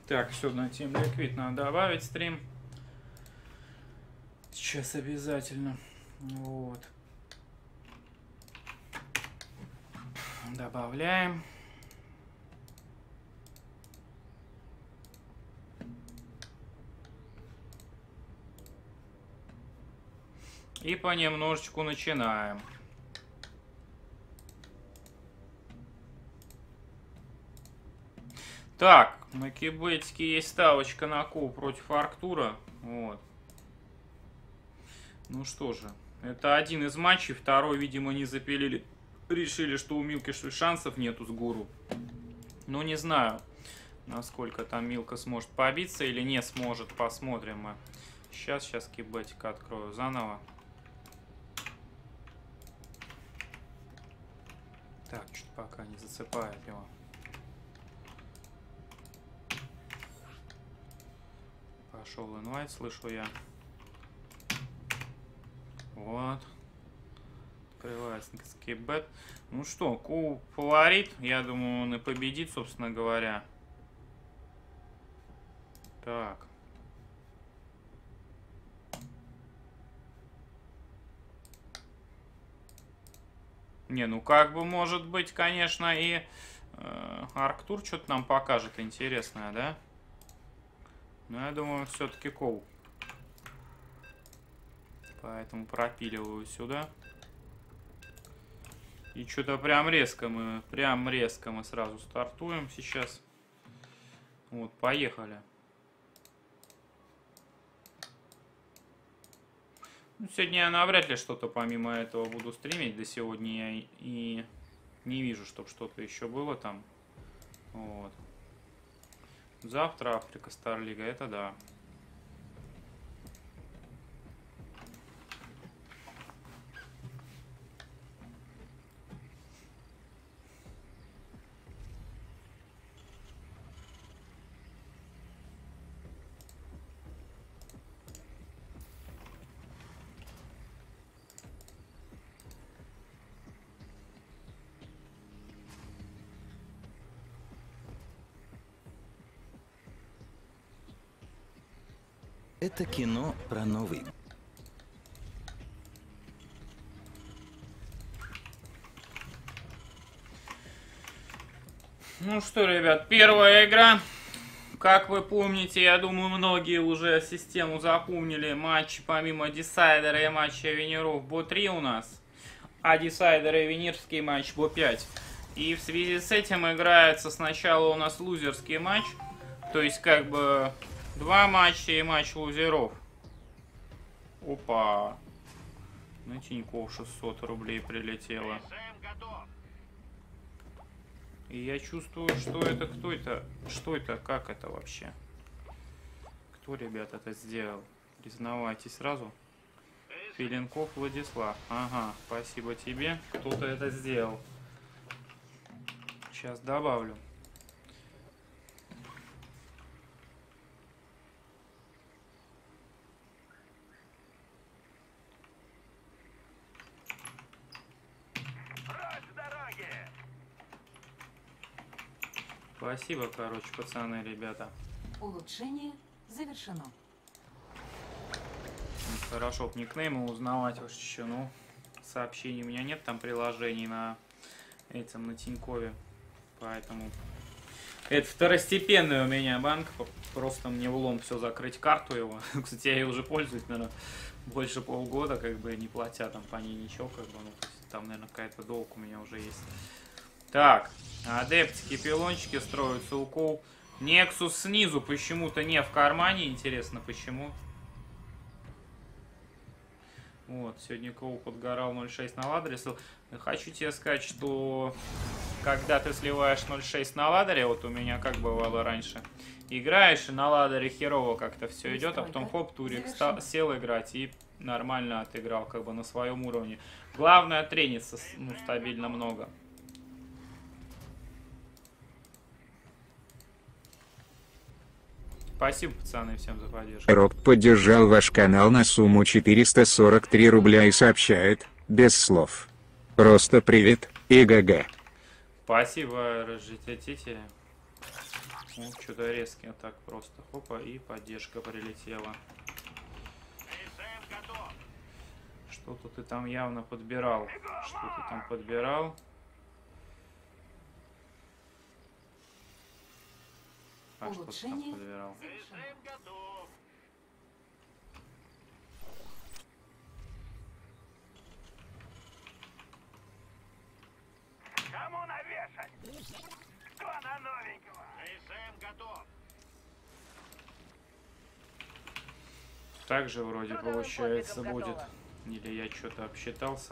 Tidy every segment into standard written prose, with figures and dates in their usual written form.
Так, все, на Team Liquid надо добавить стрим. Сейчас обязательно. Вот. Добавляем. И понемножечку начинаем. Так, на кибетике есть ставочка на Коу против Арктура. Вот. Ну что же, это один из матчей, второй, видимо, не запилили. Решили, что у Милки шансов нету с Гуру. Ну, не знаю, насколько там Милка сможет побиться или не сможет. Посмотрим мы. Сейчас кибетика открою заново. Так, что-то пока не зацепает его. Пошел инвайт, слышу я. Вот. Открывается скипбет. Ну что, Ку фаворит. Я думаю, он и победит, собственно говоря. Так. Не, ну как бы может быть, конечно, и Арктур что-то нам покажет интересное, да? Но я думаю, все-таки Коу. Поэтому пропиливаю сюда. И что-то прям резко мы сразу стартуем сейчас. Вот, поехали. Ну, сегодня я навряд ли что-то помимо этого буду стримить. До сегодня я и не вижу, чтобы что-то еще было там. Вот. Завтра Африка Старлига, это да. Это кино про Новый год. Ну что, ребят, первая игра. Как вы помните, я думаю, многие уже систему запомнили. Матчи помимо Десайдера и матча Венеров Бо-3 у нас. А Десайдер и Венерский матч Бо-5. И в связи с этим играется сначала у нас лузерский матч. То есть как бы 2 матча и матч лузеров. Опа. На Тинькофф 600 рублей прилетело. И я чувствую, что это, кто это, что это, как это вообще? Кто, ребят, это сделал? Признавайтесь сразу. Филенков Владислав. Ага, спасибо тебе. Кто-то это сделал. Сейчас добавлю. Спасибо, короче, пацаны, ребята. Улучшение завершено. Хорошо, б никнеймы узнавать уж еще, ну, сообщений у меня нет, там приложений на этом, на Тинькове, поэтому это второстепенный у меня банк, просто мне влом все закрыть карту его, кстати, я ей уже пользуюсь, наверное, больше полгода, как бы, не платя там по ней ничего, как бы, ну, то есть, там, наверное, какая-то долг у меня уже есть. Так, адептики, пилончики строятся у Коу. Нексус снизу почему-то не в кармане. Интересно, почему? Вот, сегодня Коу подгорал 0.6 на ладере. Хочу тебе сказать, что когда ты сливаешь 0.6 на ладере, вот у меня как бывало раньше, играешь, и на ладере херово как-то все идет, а потом хоп, турик сел играть и нормально отыграл, как бы на своем уровне. Главное, трениться, ну, стабильно много. Спасибо, пацаны, всем за поддержку. Рок поддержал ваш канал на сумму 443 рубля и сообщает, без слов. Просто привет и ГГ. Спасибо, разжитите. Ну, что-то резкий так просто. Хопа, и поддержка прилетела. Что-то ты там явно подбирал. Что ты там подбирал? А что ты там подбирал? Кому навешать? Кто на новенького? АСМ готов. Так же вроде получается будет. Или я что-то обсчитался?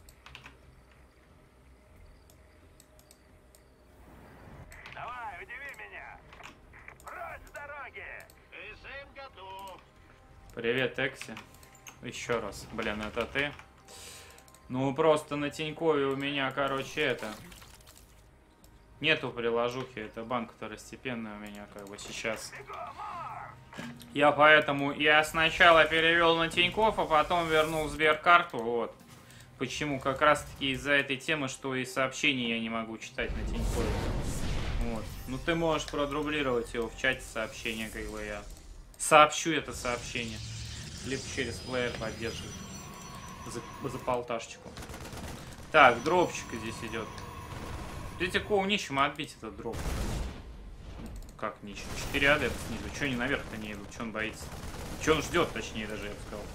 Давай, удиви меня. Прочь с дороги. АСМ готов. Привет, Экси. Еще раз. Блин, это ты? Ну, просто на Тинькове у меня, короче, это... Нету приложухи, это банк второстепенный у меня, как бы, сейчас. Я поэтому... Я сначала перевел на Тинькофф, а потом вернул в Сберкарту, вот. Почему? Как раз-таки из-за этой темы, что и сообщения я не могу читать на Тинькове. Вот. Ну, ты можешь продублировать его в чате сообщения, как бы я... Сообщу это сообщение. Либо через плеер поддерживать. За полташечку. Так, дропчик здесь идет. Видите, кого нищим отбить этот дроп? Как нищим? 4 адепта снизу. Че они наверх-то не идут? Че он боится? Че он ждет, точнее, даже, я бы сказал.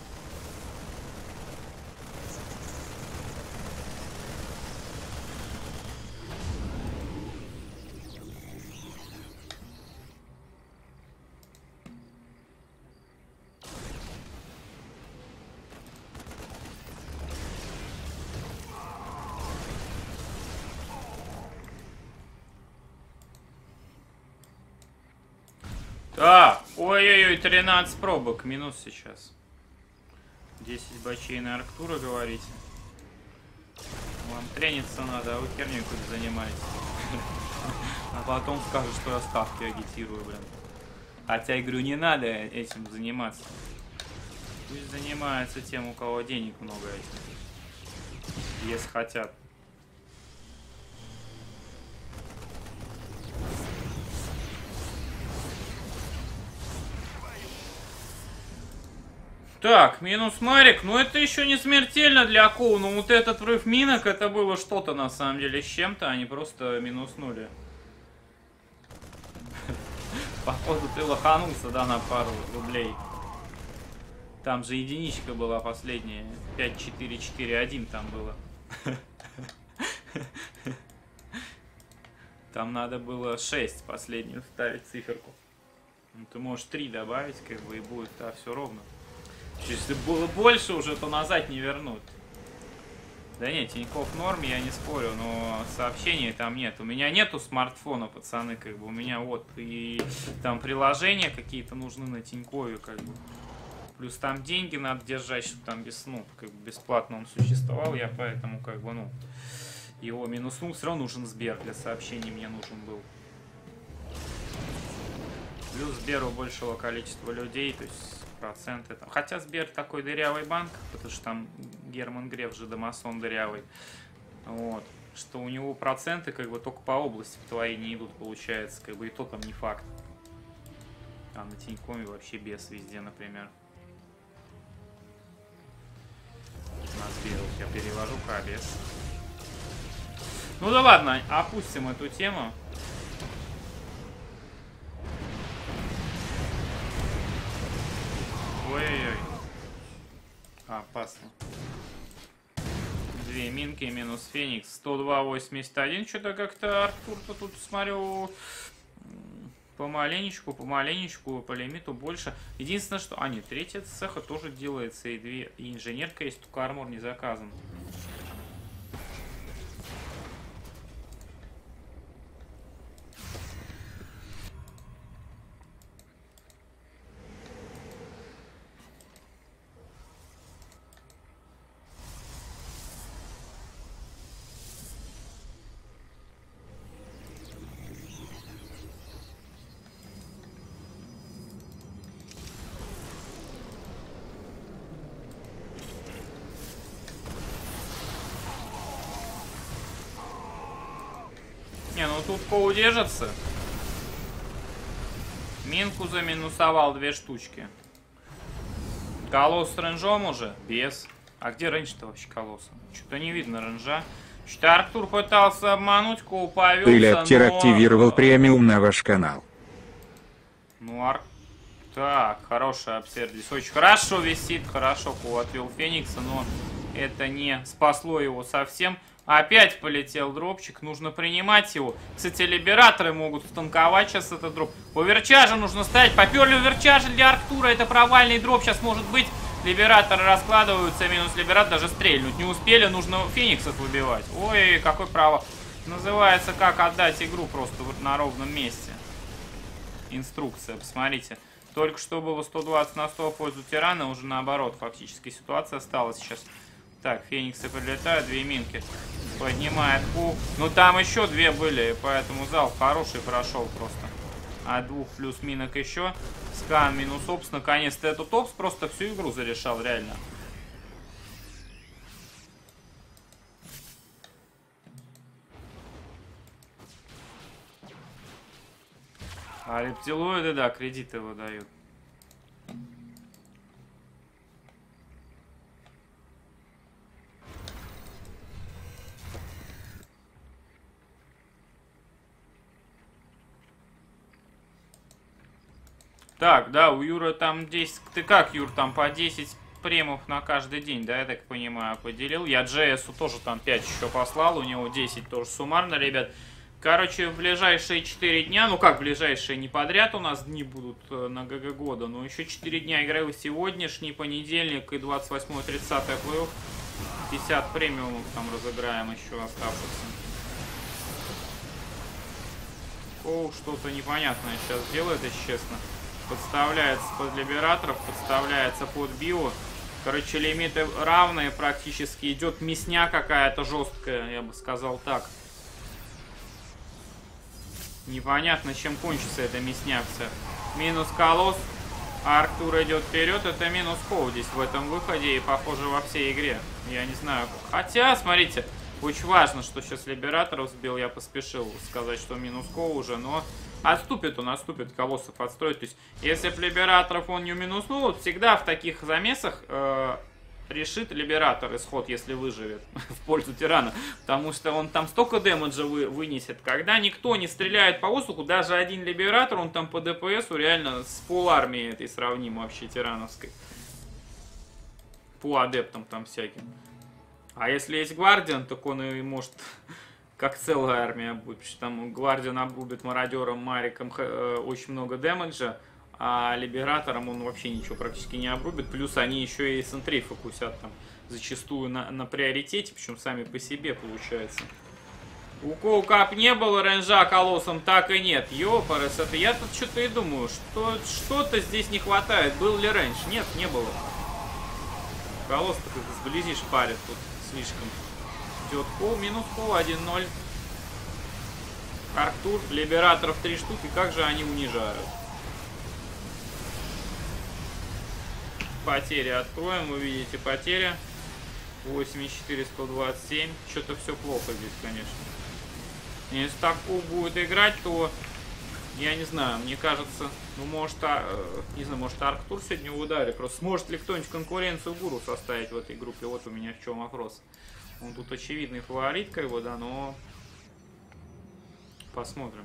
А, ой-ой-ой, 13 пробок, минус сейчас. 10 бачей на Арктура, говорите. Вам трениться надо, а вы херню какую-то занимаетесь. А потом скажут, что я ставки агитирую, блин. Хотя я говорю, не надо этим заниматься. Пусть занимаются тем, у кого денег много этим. Если хотят. Так, минус Марик. Ну, это еще не смертельно для акул. Но вот этот взрыв минок, это было что-то на самом деле с чем-то. Они просто минуснули. Походу, ты лоханулся, да, на пару рублей. Там же единичка была последняя. 5-4-4-1 там было. Там надо было 6 последнюю ставить циферку. Ну, ты можешь 3 добавить, как бы, и будет, да, все ровно. Если было больше уже, то назад не вернут. Да нет, Тинькофф норм, я не спорю, но сообщений там нет. У меня нету смартфона, пацаны, как бы. У меня вот и там приложения какие-то нужны на Тинькове, как бы. Плюс там деньги надо держать, чтобы там как бы бесплатно он существовал. Я поэтому, как бы, ну, его минуснул. Все равно нужен Сбер, для сообщений мне нужен был. Плюс Сберу большего количества людей, то есть проценты там. Хотя Сбер такой дырявый банк, потому что там Герман Греф же домасон дырявый. Вот. Что у него проценты как бы только по области твоей не идут, получается, как бы, и то там не факт. А на Тинькоффе вообще без везде, например. На Сбер я перевожу без. Ну да ладно, опустим эту тему. Ой-ой-ой. Опасно. 2 минки минус Феникс. 102.81. Что-то как-то Артур-то тут, смотрю, помаленечку, по лимиту больше. Единственное, что... А, нет, третья цеха тоже делается. И инженерка есть, только армор не заказан. Не, ну тут Коу держится. Минку заминусовал 2 штучки. Колосс с рейнжом уже? Без. А где рейндж-то вообще колосса? Что-то не видно рейнжа. Что-то Арктур пытался обмануть, Коу повелся, Прилептер но... активировал премиум на ваш канал. Ну, Так, хороший обсерв здесь. Очень хорошо висит, хорошо Коу отвел Феникса, но это не спасло его совсем. Опять полетел дропчик, нужно принимать его. Кстати, либераторы могут станковать сейчас этот дроп. Оверчаржа нужно ставить. Поперли оверчаржа для Арктура. Это провальный дроп сейчас может быть. Либераторы раскладываются, минус либератор, даже стрельнуть не успели. Нужно Фениксов выбивать. Ой, какой право. Называется, как отдать игру просто вот на ровном месте. Инструкция, посмотрите. Только что было 120 на 100 в пользу тирана. Уже наоборот, фактически ситуация стала сейчас. Так, Фениксы прилетают, 2 минки. Поднимает пул. Ну там еще 2 были, поэтому залп хороший прошел просто. А 2 плюс минок еще. Скан минус опс. Наконец-то этот опс просто всю игру зарешал, реально. А рептилоиды, да, кредиты выдают. Так, да, у Юры там 10... Ты как, Юр, там по 10 премов на каждый день, да, я так понимаю, поделил. Я Джейсу тоже там 5 еще послал, у него 10 тоже суммарно, ребят. Короче, в ближайшие 4 дня, ну как ближайшие, не подряд у нас дни будут на ГГ года, но еще 4 дня играю сегодняшний, понедельник и 28-30 плей-офф. 50 премиумов там разыграем еще оставшихся. Коу что-то непонятное сейчас делает, если честно. Подставляется под либераторов, подставляется под био. Короче, лимиты равные практически. Идет мясня какая-то жесткая, я бы сказал так. Непонятно, чем кончится эта мясня вся. Минус колосс. Арктур идет вперед. Это минус Коу здесь в этом выходе. И похоже во всей игре. Я не знаю. Хотя, смотрите, очень важно, что сейчас либераторов сбил. Я поспешил сказать, что минус Коу уже, но... Отступит он, отступит, колоссов отстроит. То есть, если б либераторов он не минуснул, всегда в таких замесах решит либератор исход, если выживет в пользу тирана. Потому что он там столько дэмэджа вынесет. Когда никто не стреляет по воздуху, даже один либератор, он там по ДПСу реально с полармией этой сравним вообще тирановской. По адептам там всяким. А если есть гвардиан, так он и может... Как целая армия будет, потому что там Гвардиан обрубит мародером, Мариком очень много дэмэджа, а Либератором он вообще ничего практически не обрубит. Плюс они еще и сентрей фокусят там зачастую на приоритете, причем сами по себе получается. У Коукап не было рейнжа колоссом, так и нет. Ёпарас, это я тут что-то и думаю, что-то здесь не хватает. Был ли рейндж? Нет, не было. Колосс-то как сблизи шпарит тут слишком. Идет Коу, минус Коу, 1-0. Арктур, либераторов 3 штуки, как же они унижают. Потери откроем, вы видите потери. 84, 127. Что-то все плохо здесь, конечно. Если так Коу будет играть, то я не знаю, мне кажется, ну может, не знаю, может Арктур сегодня в ударе. Просто сможет ли кто-нибудь конкуренцию Гуру составить в этой группе? Вот у меня в чем вопрос. Он тут очевидный фаворит, как бы, да, но посмотрим.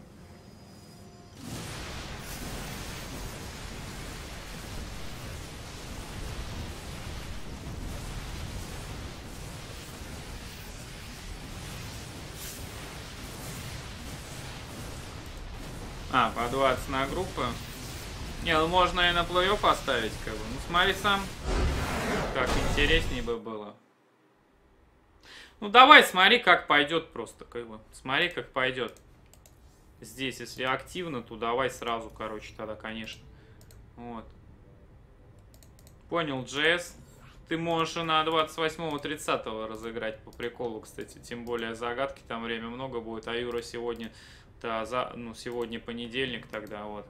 А, по 20 на группу. Не, ну можно и на плей-офф поставить, как бы. Ну смотри сам, как интереснее бы было. Ну давай, смотри, как пойдет просто, как бы. Смотри, как пойдет. Здесь, если активно, то давай сразу, короче, тогда, конечно. Вот. Понял, Джесс. Ты можешь и на 28-30 разыграть по приколу, кстати. Тем более загадки, там время много будет. А Юра сегодня, ну, сегодня понедельник, тогда вот.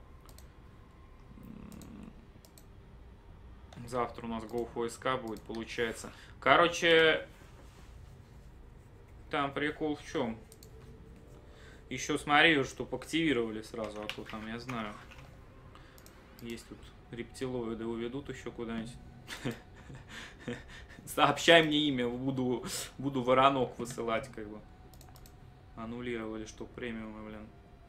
Завтра у нас GoFoSK будет, получается. Короче... Там прикол в чем? Еще смотри, чтоб активировали сразу, а то там, я знаю. Есть тут рептилоиды, уведут еще куда-нибудь. Сообщай мне имя, буду воронок высылать, как бы. Аннулировали, что премиумы, блин.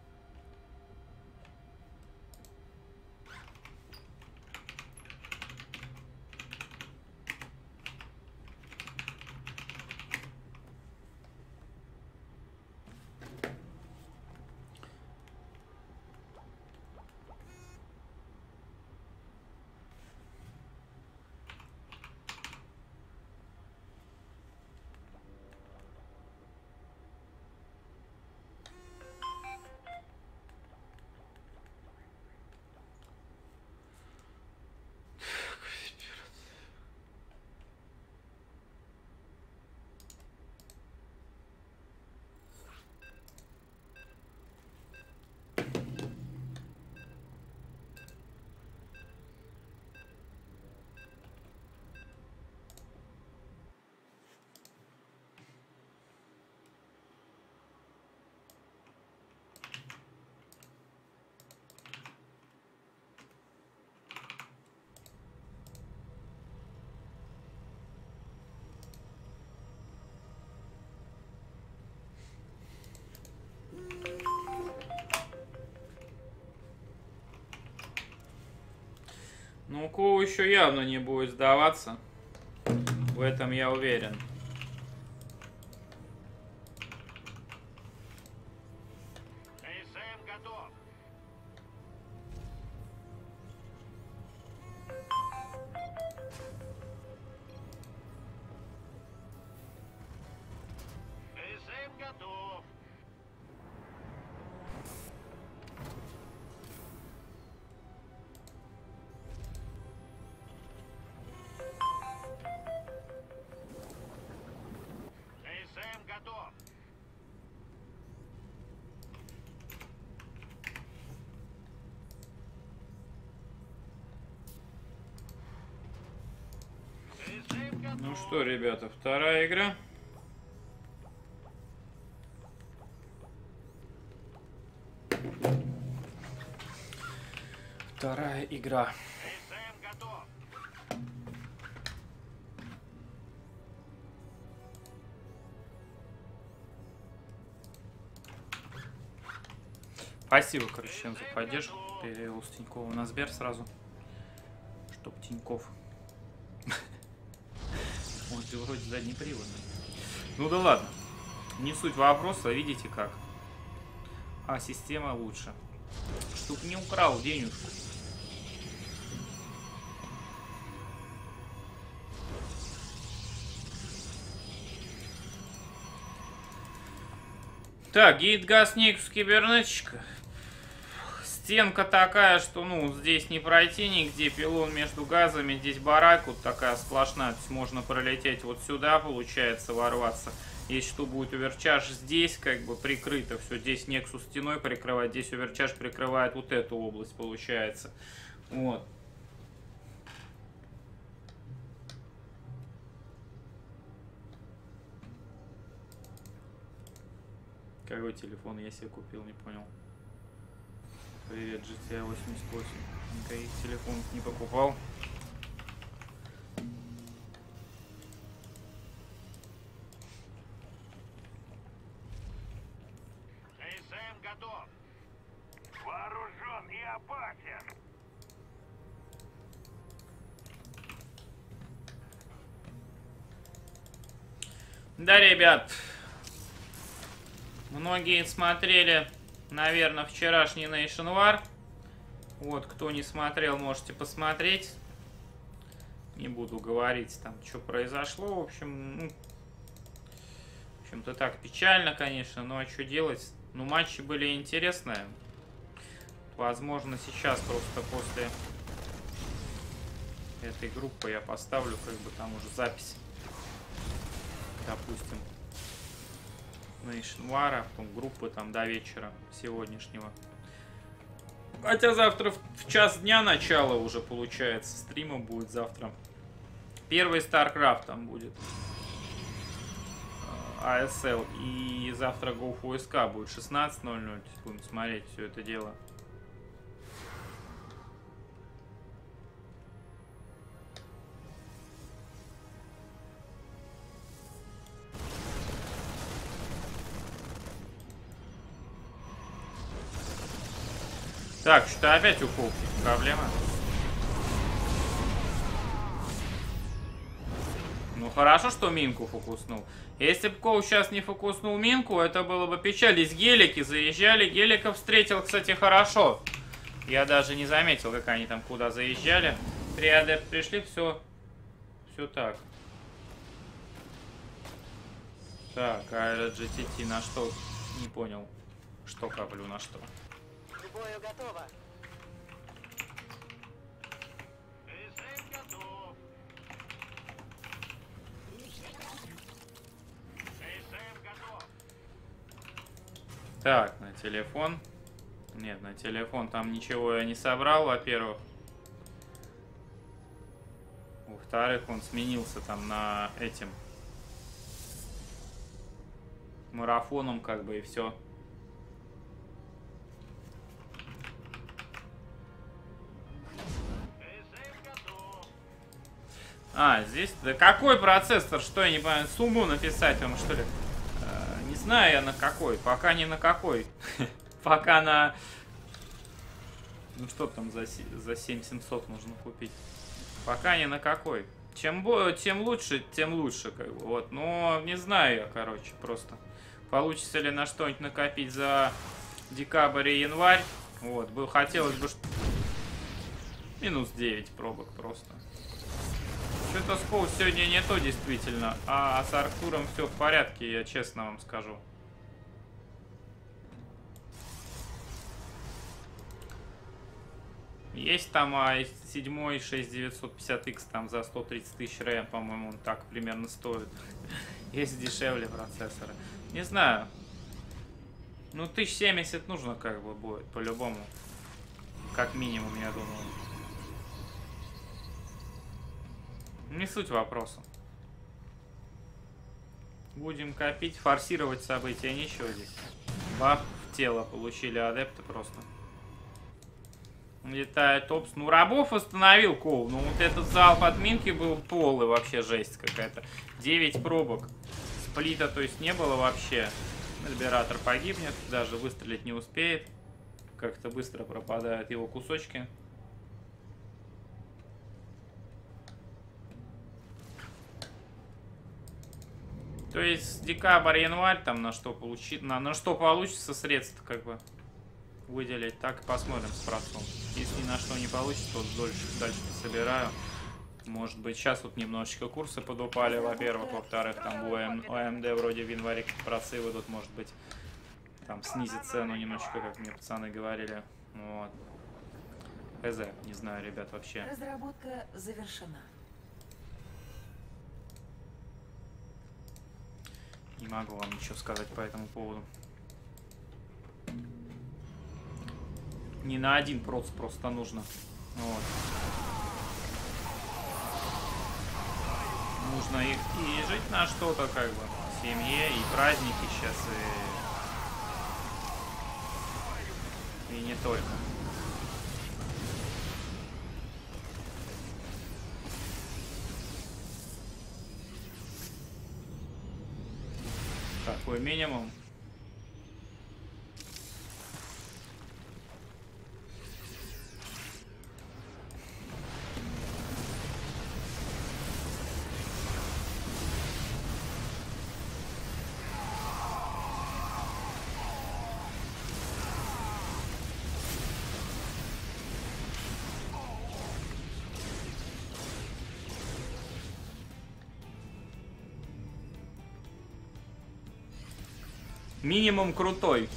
Ну, Ку еще явно не будет сдаваться. В этом я уверен. КСМ готов. КСМ готов. КСМ готов. КСМ готов. Ну что, ребята, вторая игра. Вторая игра. КСМ готов. Спасибо, короче, всем за поддержку. Перевел с Тинькова на Сбер сразу. Чтоб Тиньков. Он же вроде заднеприводный. Ну да ладно. Не суть вопроса, видите как. А система лучше. Чтоб не украл денежку. Так, гейт газ Никс кибернетчика. Стенка такая, что ну здесь не пройти нигде. Пилон между газами. Здесь барак вот такая сплошная. То есть можно пролететь вот сюда, получается, ворваться. Если что, будет оверчаж здесь, как бы прикрыто все. Здесь Нексус стеной прикрывает. Здесь оверчаж прикрывает вот эту область, получается. Вот. Какой телефон я себе купил, не понял. Привет, GTA 88. Никаких телефонов не покупал. КСМ готов. Вооружен и опасен. Да, ребят. Многие смотрели, наверное, вчерашний Nation War. Вот, кто не смотрел, можете посмотреть. Не буду говорить там, что произошло. В общем, ну, в общем-то так печально, конечно, но а что делать? Ну, матчи были интересные. Возможно, сейчас просто после этой группы я поставлю как бы там уже запись. Допустим, Nation War, потом группы там до вечера сегодняшнего. Хотя завтра в час дня начало уже получается. Стрима будет завтра. Первый StarCraft там будет. ASL. И завтра GoFuSK будет 16:00. То есть будем смотреть все это дело. Так, что-то опять укол. Проблема. Ну хорошо, что минку фокуснул. Если бы Коу сейчас не фокуснул минку, это было бы печаль. Здесь гелики заезжали. Геликов встретил, кстати, хорошо. Я даже не заметил, как они там куда заезжали. 3 адепт пришли, все так. Так, а GTT на что? Не понял. Что коплю на что? К бою готово. СМ готов. СМ готов. Так, на телефон. Нет, на телефон там ничего я не собрал, во-первых. Во-вторых, он сменился там на этим марафоном, как бы, и все. СМ готов. А, здесь... Да какой процессор? Что, я не понимаю, сумму написать вам, что ли? Не знаю я на какой. Пока не на какой. Пока на... Ну что там за 7700 нужно купить? Пока не на какой. Тем лучше, как бы. Вот. Но не знаю я, короче, просто. Получится ли на что-нибудь накопить за декабрь и январь. Вот. Хотелось бы... Минус 9 пробок просто. Что-то с Коу сегодня не то действительно. А с Арктуром все в порядке, я честно вам скажу. Есть там i7 6950X там за 130 тысяч РЭМ, по-моему, он так примерно стоит. Есть дешевле процессоры. Не знаю. Ну, 1070 нужно как бы будет, по-любому. Как минимум, я думаю. Не суть вопроса. Будем копить, форсировать события, ничего здесь. Бах, в тело получили адепты просто. Летает опс. Ну, рабов остановил Коу. Ну, вот этот залп от минки был полый, вообще жесть какая-то. 9 пробок. Сплита, то есть, не было вообще. Либератор погибнет, даже выстрелить не успеет. Как-то быстро пропадают его кусочки. То есть, декабрь, январь, там на что получится средств, как бы, выделить. Так, посмотрим с процом. Если ни на что не получится, то дальше собираю. Может быть, сейчас вот немножечко курсы подупали, во-первых. Во-вторых, там у AMD вроде в январе процы выйдут, может быть, там снизит цену немножечко, как мне пацаны говорили. Вот. ХЗ, не знаю, ребят, вообще. Разработка завершена. Не могу вам ничего сказать по этому поводу. Не на один проц просто нужно. Вот. Нужно и жить на что-то, как бы, в семье, и праздники сейчас, и не только. Какой минимум? Минимум крутой.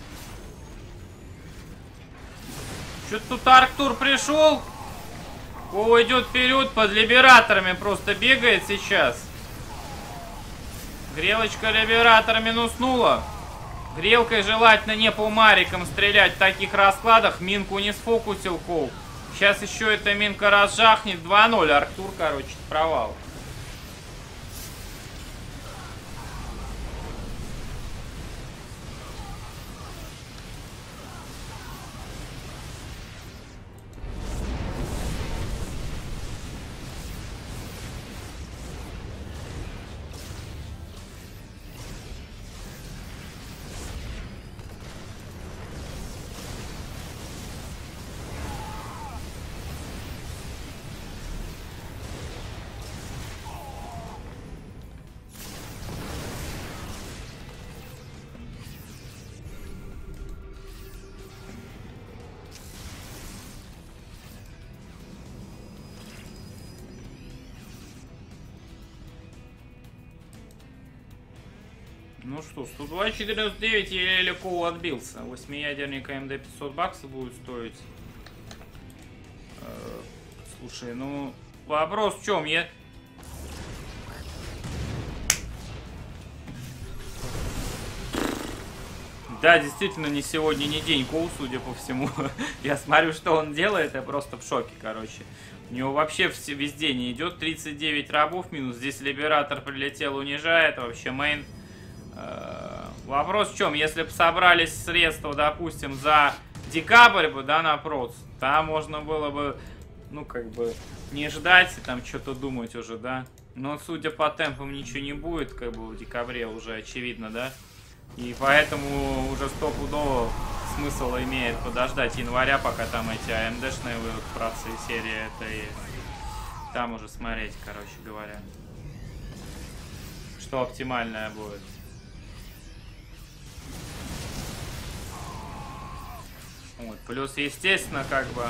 Что-то тут Арктур пришел. Коу идет вперед, под либераторами просто бегает сейчас. Грелочка либератор минуснула. Грелкой желательно не по марикам стрелять в таких раскладах. Минку не сфокусил Коу. Сейчас еще эта минка разжахнет. 2-0. Арктур, короче, провал. Ну что, 102.49 еле Коу отбился. 8-ядерник АМД 500 баксов будет стоить. Слушай, ну вопрос в чем? Да, действительно, не сегодня, не день Коу, судя по всему. Я смотрю, что он делает, я просто в шоке, короче. У него вообще везде не идет. 39 рабов минус. Здесь либератор прилетел, унижает. Вообще мейн. Вопрос в чем? Если бы собрались средства, допустим, за декабрь бы, да, на проц, там можно было бы, ну, как бы, не ждать и там что-то думать уже, да. Но, судя по темпам, ничего не будет, как бы, в декабре уже очевидно, да. И поэтому уже стопудово смысл имеет подождать января, пока там эти АМДшные выйдут в процы серии, это и там уже смотреть, короче говоря, что оптимальное будет. Вот. Плюс, естественно, как бы...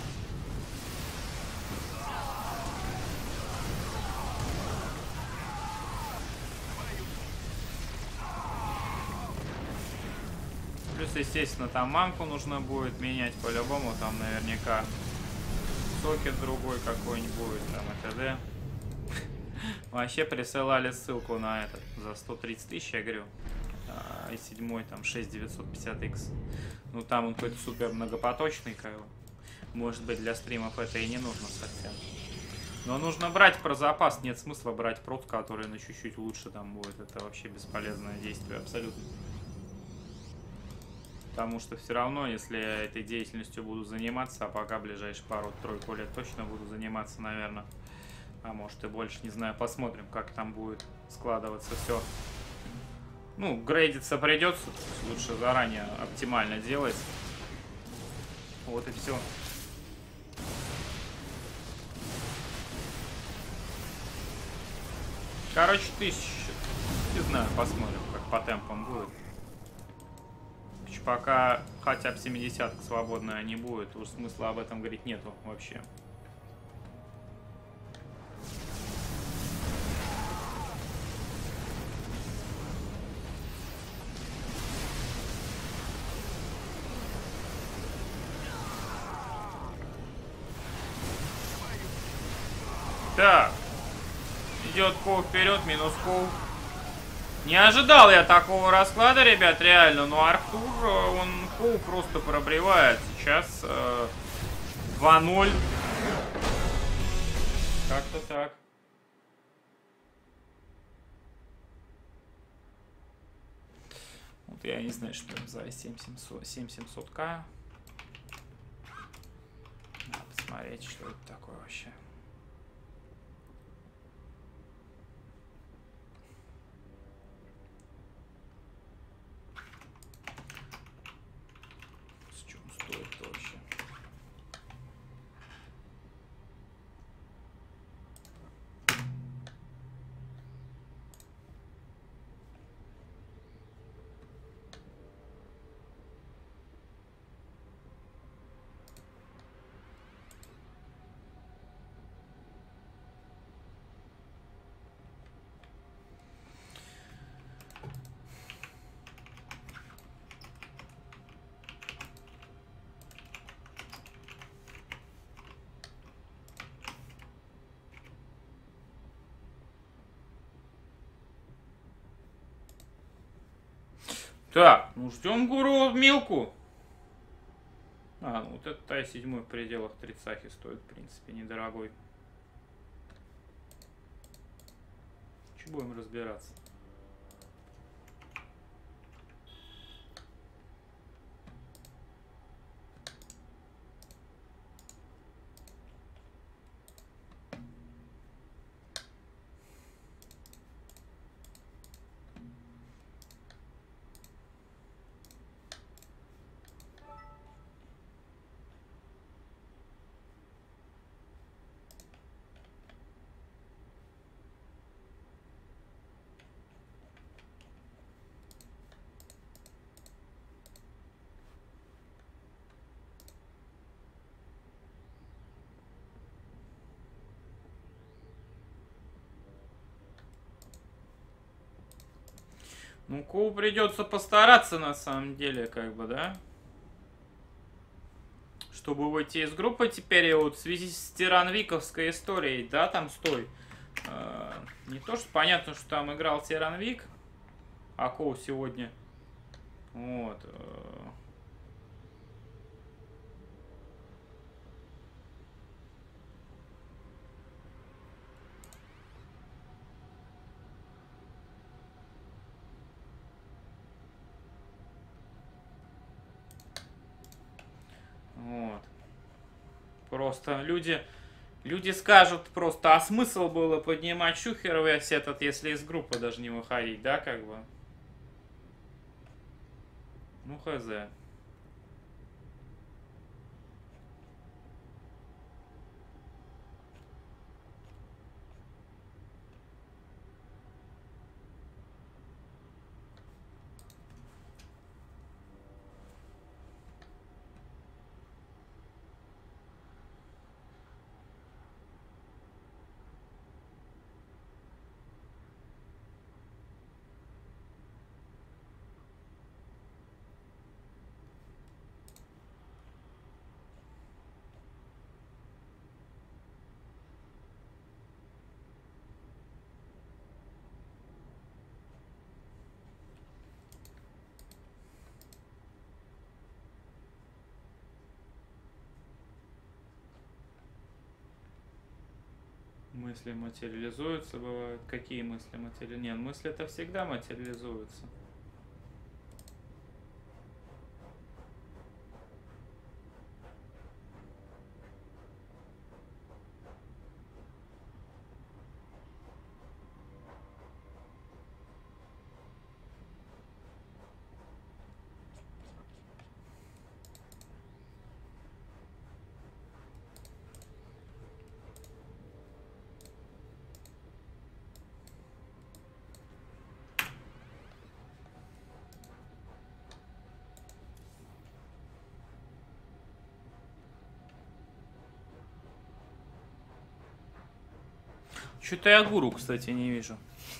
Плюс, естественно, там мамку нужно будет менять по-любому. Там наверняка сокет другой какой-нибудь будет, там и т.д. Вообще присылали ссылку на этот за 130 тысяч, я говорю. И 7 там 6950X. Ну там он какой-то супер многопоточный, как бы. Может быть, для стримов это и не нужно совсем. Но нужно брать про запас. Нет смысла брать прот, который на чуть-чуть лучше там будет. Это вообще бесполезное действие абсолютно. Потому что все равно, если я этой деятельностью буду заниматься, а пока ближайшие пару-тройку лет точно буду заниматься, наверное. А может и больше, не знаю, посмотрим, как там будет складываться все. Ну, грейдиться придется, лучше заранее оптимально делать. Вот и все. Короче, 1000. Не знаю, посмотрим, как по темпам будет. Пока хотя бы 70-ка свободная не будет, уж смысла об этом говорить нету вообще. Так. Идет Коу вперед, минус Коу. Не ожидал я такого расклада, ребят, реально. Но Арктур, он Коу просто пробривает. Сейчас 2-0. Как-то так. Вот я не знаю, что там за 7700К. Надо посмотреть, что это такое вообще. Стоит вообще. Так, ну ждем гуру Милку. А, ну вот этот Тай-7 в пределах 30 стоит, в принципе, недорогой. Че будем разбираться? Ну, Ку придется постараться на самом деле, как бы, да? Чтобы выйти из группы теперь, и вот в связи с Тиранвиковской историей, да, там стой. Не то, что понятно, что там играл Тиранвик, а Коу сегодня. Вот. Вот. Просто люди скажут просто, а смысл было поднимать Шухер весь этот, если из группы даже не выходить, да, как бы? Ну, хз. Мысли материализуются, бывают. Какие мысли материализуются? Нет, мысли это всегда материализуются. Что-то я гуру, кстати, не вижу.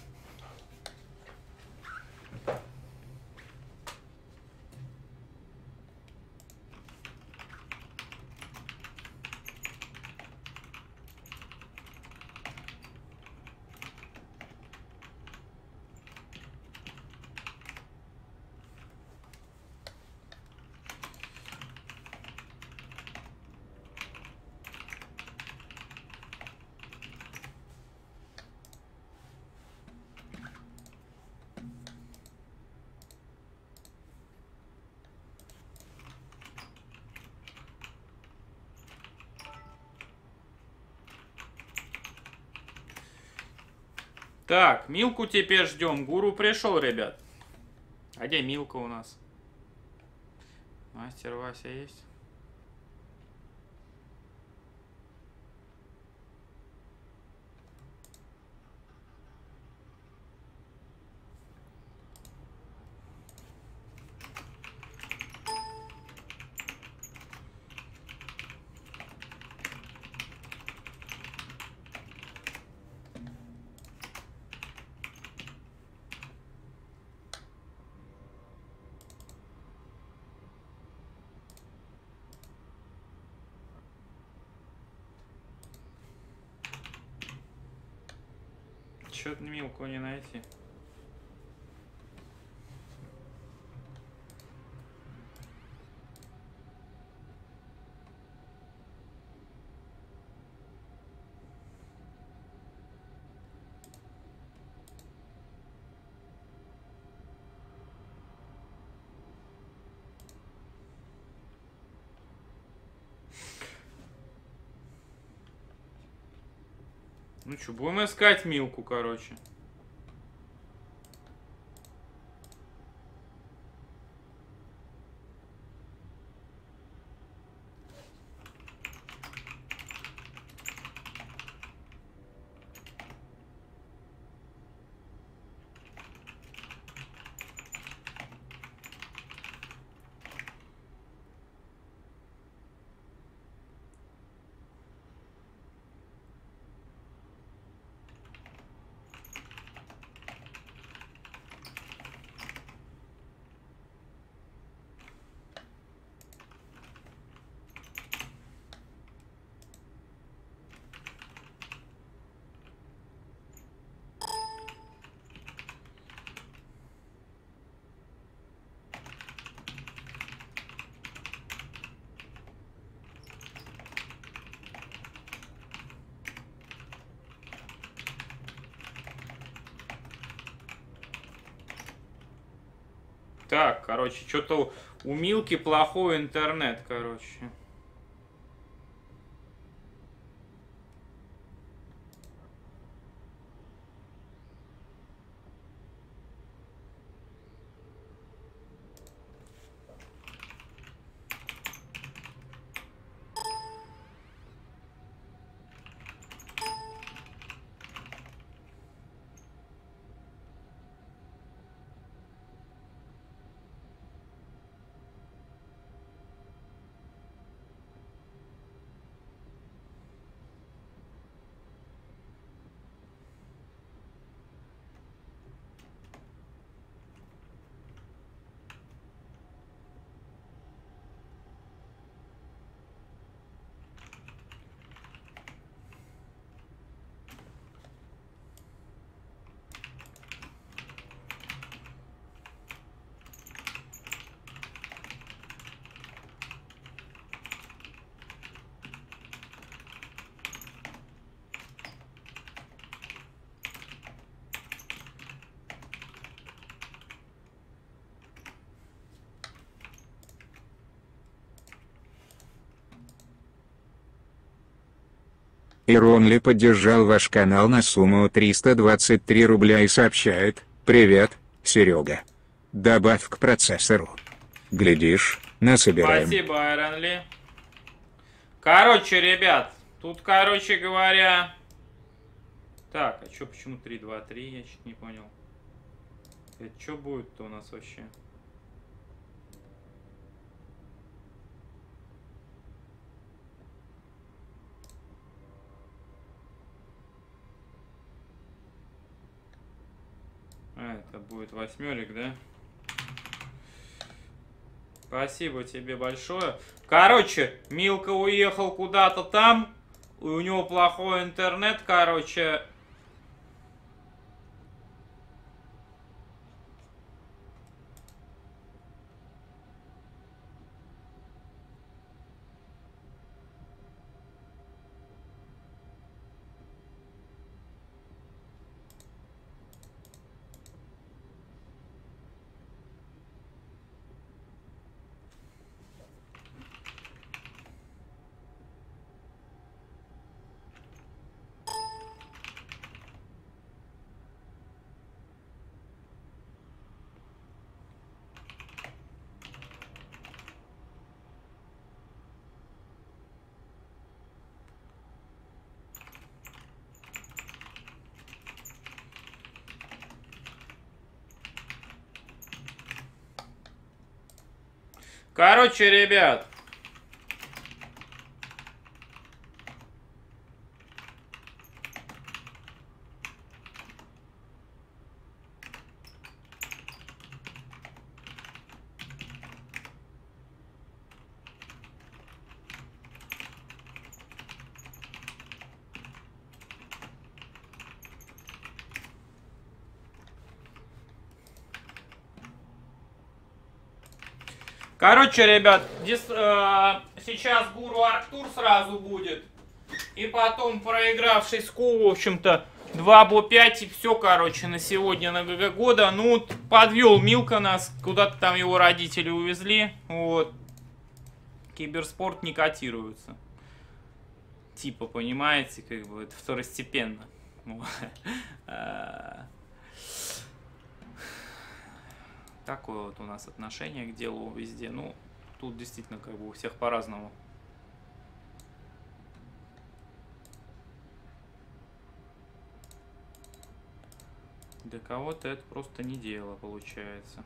Так, Милку теперь ждем. Гуру пришел, ребят. А где Милка у нас? Мастер Вася есть? Чё-то Милку не найти. Ну что, будем искать Милку, короче. Так, короче, что-то у Милки плохой интернет, короче. Иронли поддержал ваш канал на сумму 323 рубля и сообщает: «Привет, Серега. Добавь к процессору. Глядишь, насобираем». Спасибо, Айронли. Короче, ребят, тут, короче говоря... Так, а чё, почему 3, 2, 3? Я чуть не понял. Это что будет-то у нас вообще? А, это будет восьмерик, да? Спасибо тебе большое. Короче, Милка уехал куда-то там. И у него плохой интернет, короче. Короче, ребят. Короче, ребят, сейчас Гуру Арктур сразу будет. И потом проигравший Ску, в общем-то, 2 и все, короче, на сегодня на ГГ года. Ну, подвел Милка нас, куда-то там его родители увезли. Вот. Киберспорт не котируется. Типа, понимаете, как бы это второстепенно. Такое вот у нас отношение к делу везде. Ну, тут действительно как бы у всех по-разному. Для кого-то это просто не дело, получается.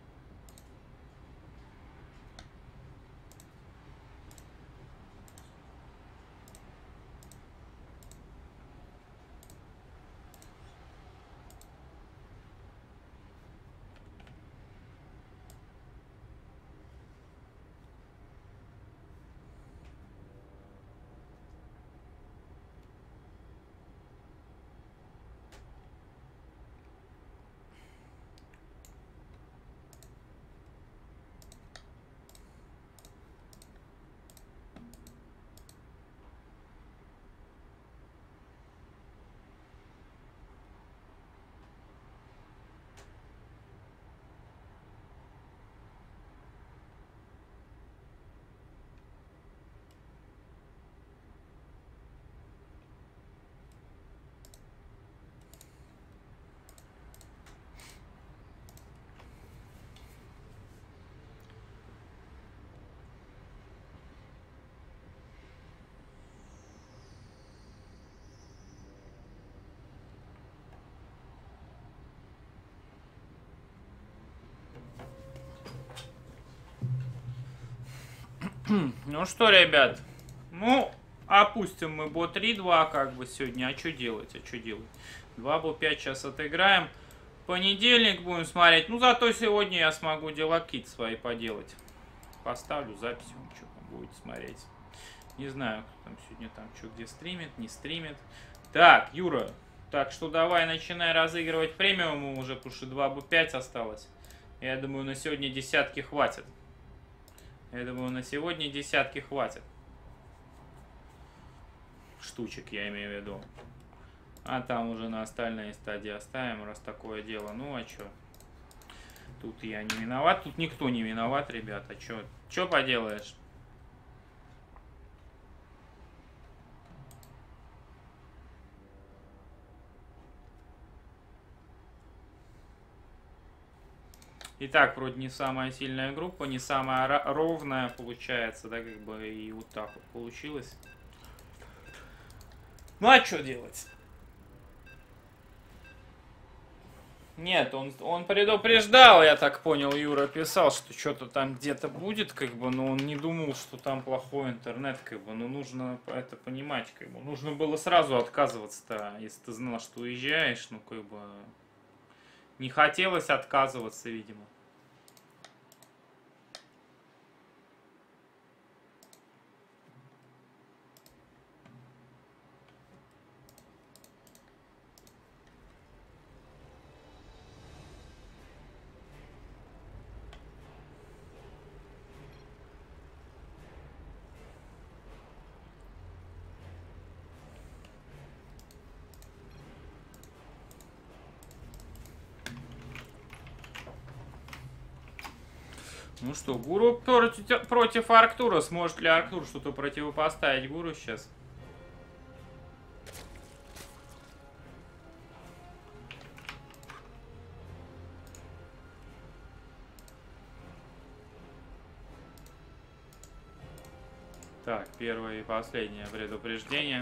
Ну что, ребят, ну, опустим мы бо 3-2 как бы сегодня. А что делать? 2 бо 5 сейчас отыграем. Понедельник будем смотреть. Ну, зато сегодня я смогу дела какие-то свои поделать. Поставлю запись, он что там будет смотреть. Не знаю, кто там сегодня там что где стримит, не стримит. Так, Юра, так что давай начинай разыгрывать премиум уже, потому что 2 бо 5 осталось. Я думаю, на сегодня десятки хватит. Я думаю, на сегодня десятки хватит. Штучек, я имею в виду. А там уже на остальные стадии оставим, раз такое дело. Ну, а чё? Тут я не виноват. Тут никто не виноват, ребята. Чё поделаешь? Итак, вроде не самая сильная группа, не самая ровная получается, да, как бы и вот так вот получилось. Ну а что делать? Нет, он предупреждал, я так понял, Юра писал, что что-то там где-то будет, как бы, но он не думал, что там плохой интернет, как бы, ну нужно это понимать, как бы. Нужно было сразу отказываться-то, если ты знал, что уезжаешь, ну как бы, не хотелось отказываться, видимо. Ну что, Гуру против Арктура. Сможет ли Арктур что-то противопоставить Гуру сейчас? Так, первое и последнее предупреждение.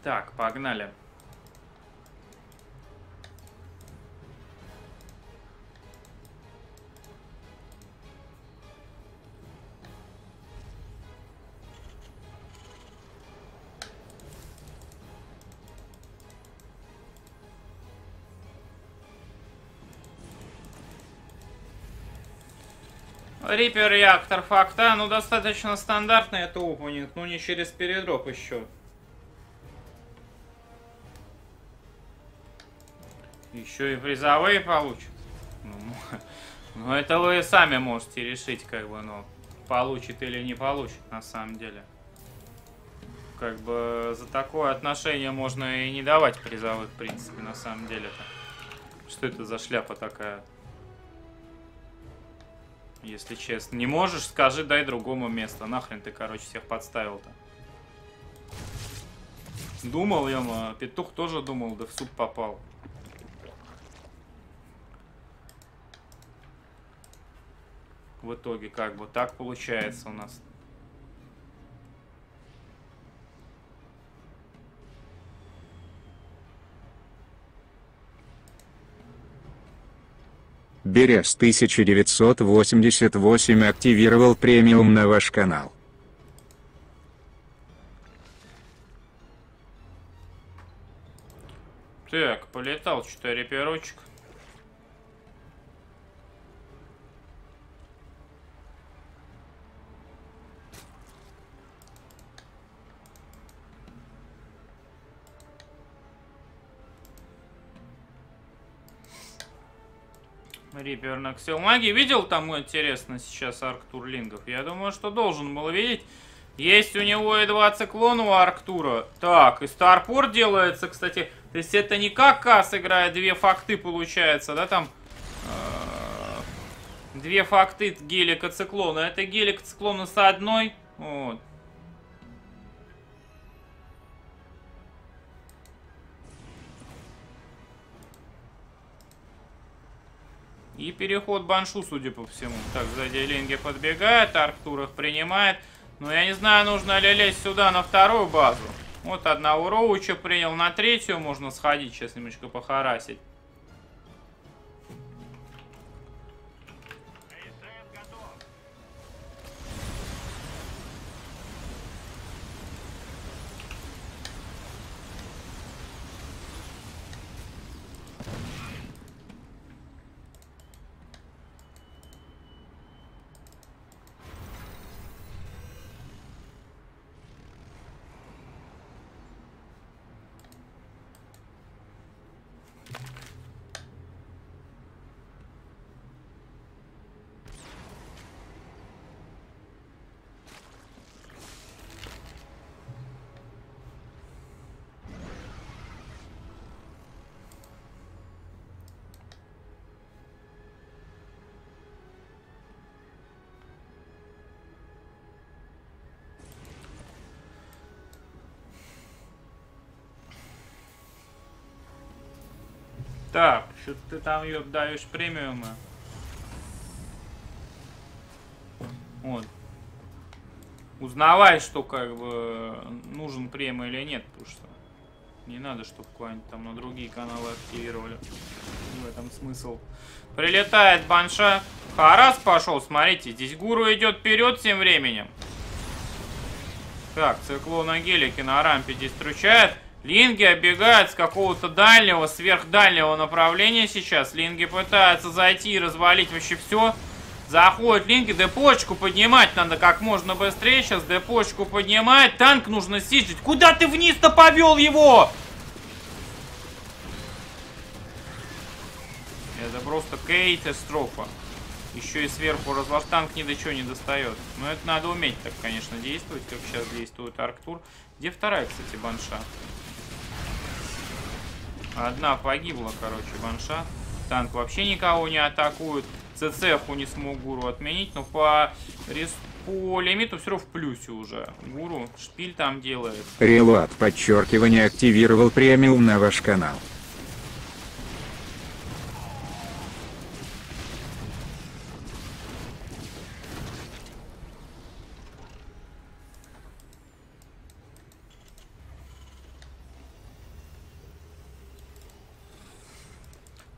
Так, погнали. Рипер реактор факта, ну достаточно стандартный это опенинг, но не через передроп еще. Еще и призовые получат. Ну, это вы сами можете решить, как бы, ну, получит или не получит, на самом деле. Как бы за такое отношение можно и не давать призовых, в принципе, на самом деле-то. Что это за шляпа такая? Если честно. Не можешь, скажи, дай другому место. Нахрен ты, короче, всех подставил-то. Думал, ё-моё, петух тоже думал, да в суп попал. В итоге, как бы, так получается у нас. Берез 1988 активировал премиум на ваш канал. Так, полетал что-то реперочек. Рипер на Ксилмаге. Видел там, интересно, сейчас Арктур Лингов? Я думаю, что должен был видеть. Есть у него и 2 циклона у Арктура. Так, и Старпорт делается, кстати. То есть это не как Касс играет 2 факты, получается, да, там... 2 факты гелика циклона. Это гелик циклона с одной. Вот. И переход Баншу, судя по всему. Так, сзади Линги подбегает, Арктур их принимает. Но я не знаю, нужно ли лезть сюда на вторую базу. Вот одного Роуча принял, на третью можно сходить, сейчас немножко похарасить. СМ готов. Так, что ты там, ёб, даешь премиумы? Вот. Узнавай, что как бы нужен премиум или нет, потому что не надо, чтобы куда-нибудь там на другие каналы активировали. В этом смысл. Прилетает Банша. Харас пошел, смотрите, здесь гуру идет вперед тем временем. Так, циклон на гелике на рампе дестручает. Линги оббегают с какого-то дальнего, сверхдальнего направления сейчас. Линги пытаются зайти и развалить вообще все. Заходит Линги, депочку поднимать надо как можно быстрее. Сейчас депочку поднимает. Танк нужно сиджить. Куда ты вниз-то повел его? Это просто катастрофа. Еще и сверху разлав танк ни до чего не достает. Но это надо уметь так, конечно, действовать, как сейчас действует Арктур. Где вторая, кстати, Банша? Одна погибла, короче, Банша. Танк вообще никого не атакует. ЦЦХу не смог Гуру отменить, но по лимиту все равно в плюсе уже. Гуру шпиль там делает. Релуат подчеркивание активировал премиум на ваш канал.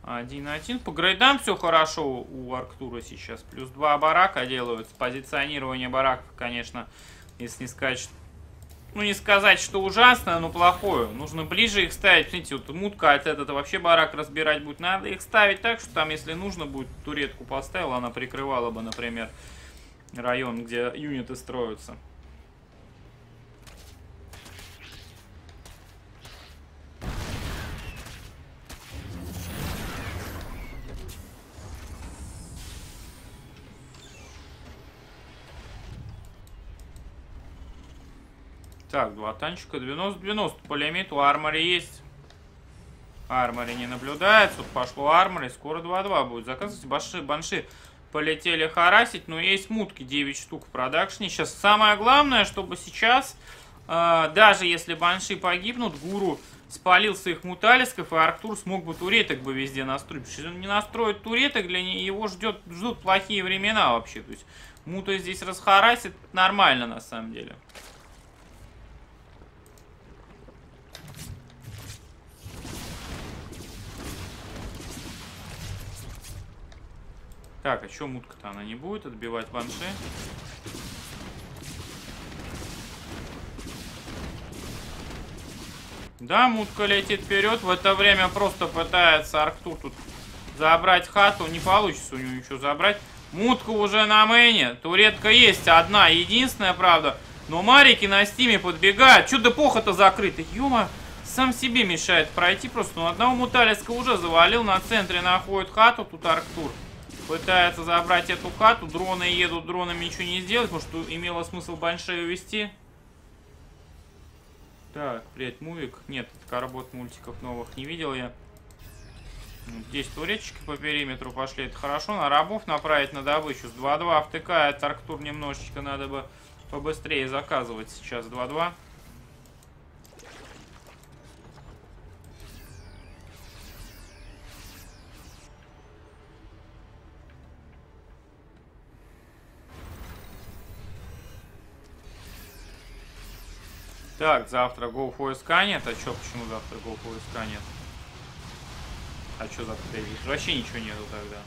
1-1. По грейдам все хорошо у Арктура сейчас. Плюс 2 барака делают. Позиционирование бараков, конечно, если не сказать, что... Ну, не сказать, что ужасное, но плохое. Нужно ближе их ставить. Смотрите, вот мутка от этого вообще барак разбирать будет. Надо их ставить так, что там, если нужно будет, туретку поставила, она прикрывала бы, например, район, где юниты строятся. Так, 2 танчика, 90-90 по лимиту, армори есть. Армори не наблюдается, тут пошло армори, скоро 2-2 будет заказывать. Банши полетели харасить, но есть мутки, 9 штук в продакшне. Сейчас самое главное, чтобы сейчас, даже если банши погибнут, гуру спалил своих муталисков, и Арктур смог бы туреток бы везде настроить. Потому что если он не настроит туреток, для него ждут плохие времена вообще. То есть мута здесь расхарасит нормально на самом деле. Так, а что мутка-то она не будет отбивать банши? Да, мутка летит вперед. В это время просто пытается Арктур тут забрать хату. Не получится у него ничего забрать. Мутка уже на мейне. Туретка есть одна, единственная, правда. Но марики на стиме подбегают. Чё депоха-то закрыта? Ёма, сам себе мешает пройти просто. Ну, одного муталиска уже завалил. На центре находит хату. Тут Арктур пытается забрать эту хату. Дроны едут, дронами ничего не сделать. Может, имело смысл банши увести. Так, привет, мувик. Нет, работ мультиков новых не видел я. Здесь туретчики по периметру пошли. Это хорошо. На рабов направить на добычу. С 2-2 втыкает Арктур немножечко. Надо бы побыстрее заказывать сейчас 2-2. Так, завтра GoFoSK нет. А чё, почему завтра GoFoSK нет? А чё завтра есть? Вообще ничего нету тогда.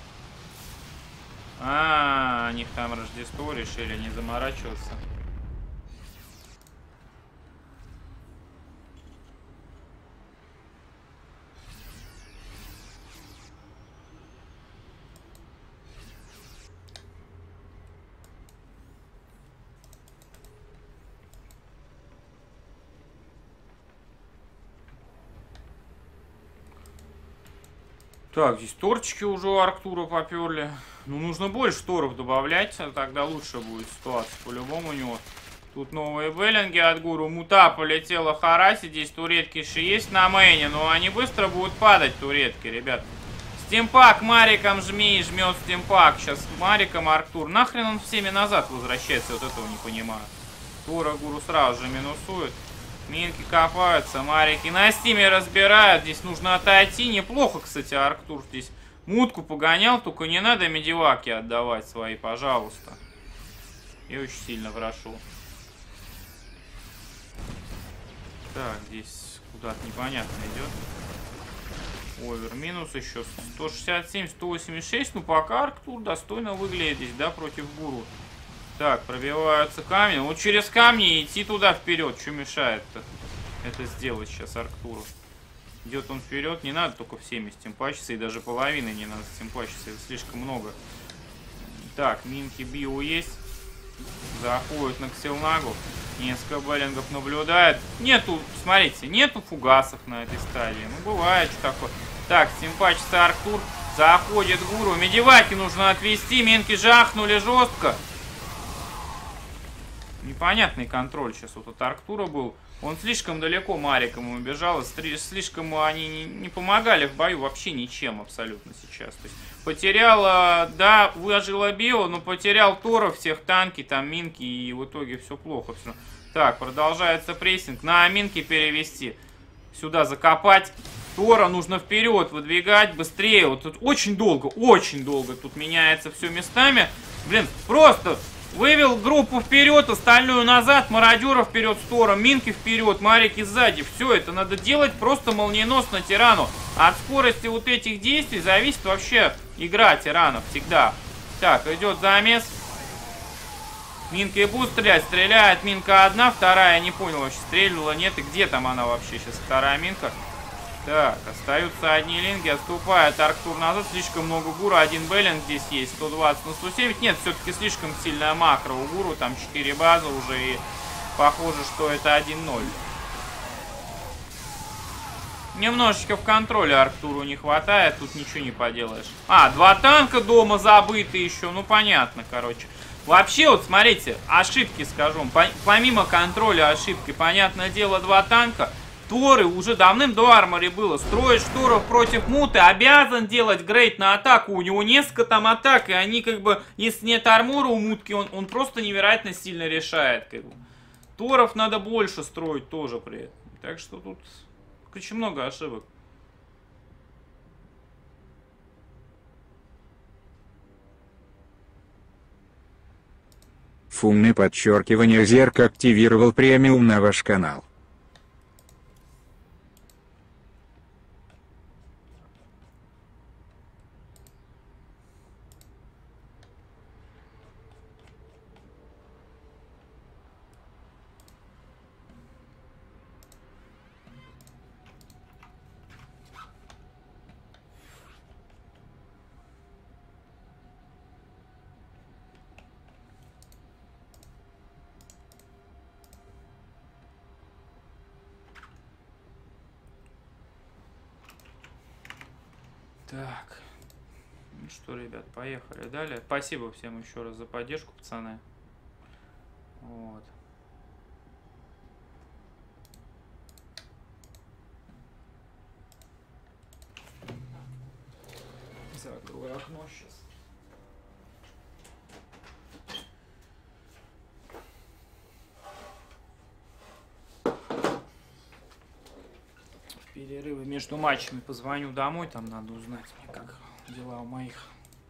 У них там Рождество, решили не заморачиваться. Так, здесь торчики уже у Арктура поперли. Ну, нужно больше торов добавлять, тогда лучше будет ситуация по-любому у него. Тут новые беллинги от гуру. Мута полетела хараси. Здесь туретки же есть на мейне, но они быстро будут падать, туретки, ребят. Стимпак мариком жми и жмет стимпак. Сейчас мариком Арктур. Нахрен он всеми назад возвращается, вот этого не понимаю. Тора гуру сразу же минусует. Минки копаются, марики на стиме разбирают. Здесь нужно отойти. Неплохо, кстати, Арктур здесь мутку погонял. Только не надо медиваки отдавать свои, пожалуйста. Я очень сильно прошу. Так, здесь куда-то непонятно идет. Овер минус еще 167, 186. Ну, пока Арктур достойно выглядит здесь, да, против гуру. Так, пробиваются камни. Вот через камни идти туда вперед. Что мешает-то это сделать сейчас Арктуру? Идет он вперед. Не надо только всеми стимпачиться. И даже половины не надо стимпачиться. Это слишком много. Так, минки био есть. Заходит на Ксилнагу. Несколько беллингов наблюдает. Нету, смотрите, нету фугасов на этой стадии. Ну, бывает, что такое. Так, стимпачится Арктур. Заходит гуру. Медиваки нужно отвести. Минки жахнули жестко. Непонятный контроль сейчас вот от Арктура был. Он слишком далеко мариком убежал. Слишком они не помогали в бою вообще ничем абсолютно сейчас. То есть потерял, да, выжила био, но потерял Тора, всех танки, там минки, и в итоге все плохо. Все. Так, продолжается прессинг. На минки перевести. Сюда закопать. Тора нужно вперед выдвигать быстрее. Вот тут очень долго тут меняется все местами. Блин, просто Вывел группу вперед, остальную назад, мародеров вперед с Тором, минки вперед, марики сзади. Все это надо делать просто молниеносно тирану. От скорости вот этих действий зависит вообще игра тиранов всегда. Так, идет замес. Минка и будет стрелять. Стреляет минка одна, вторая, я не понял вообще, стрельнула, нет, и где там она вообще сейчас, вторая минка. Так, остаются одни линги, отступает Арктур назад, слишком много гура, один Беллинг здесь есть, 120 на 107, нет, все-таки слишком сильная макро у гуру, там 4 базы уже, и похоже, что это 1-0. Немножечко в контроле Арктуру не хватает, тут ничего не поделаешь. А, 2 танка дома забыты еще, ну понятно, короче. Вообще, вот смотрите, ошибки скажу, помимо контроля ошибки, понятное дело, 2 танка. Торы уже давным-до арморе было. Строишь Торов против муты, обязан делать грейд на атаку. У него несколько там атак, и они как бы, если нет армора у мутки, он просто невероятно сильно решает. Как бы. Торов надо больше строить тоже при этом. Так что тут очень много ошибок. Фумный подчеркивание Зерк активировал премиум на ваш канал. Так, ну что, ребят, поехали далее. Спасибо всем еще раз за поддержку, пацаны. Вот. Закрою окно сейчас. В перерывы между матчами позвоню домой, там надо узнать мне, как дела у моих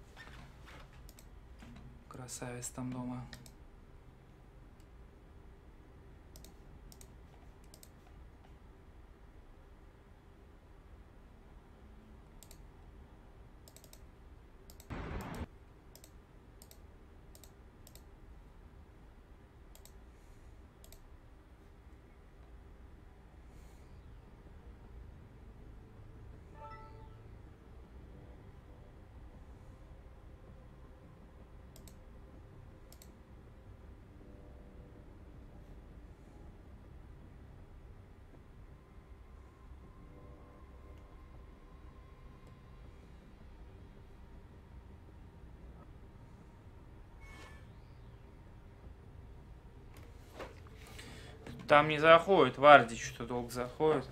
красавиц там дома. Там не заходит, Варди что-то долго заходит.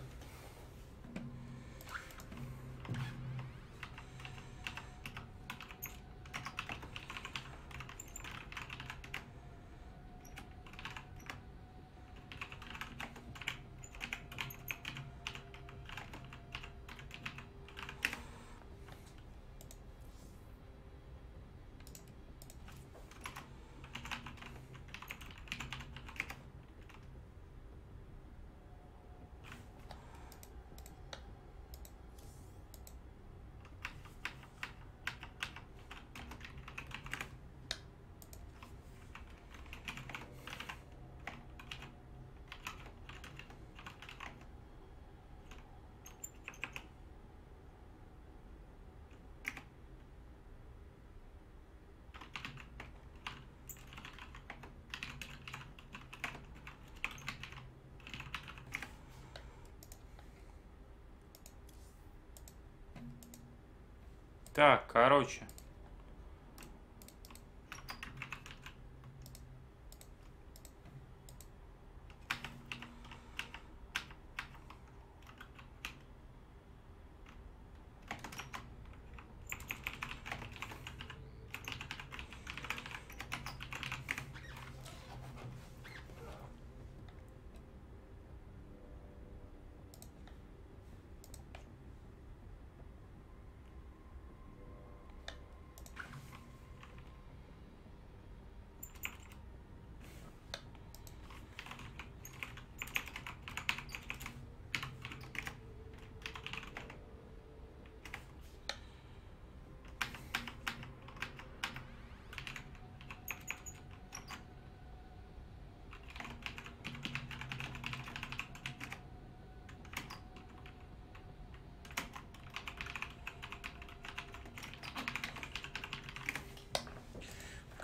Так, короче.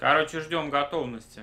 Короче, ждем готовности.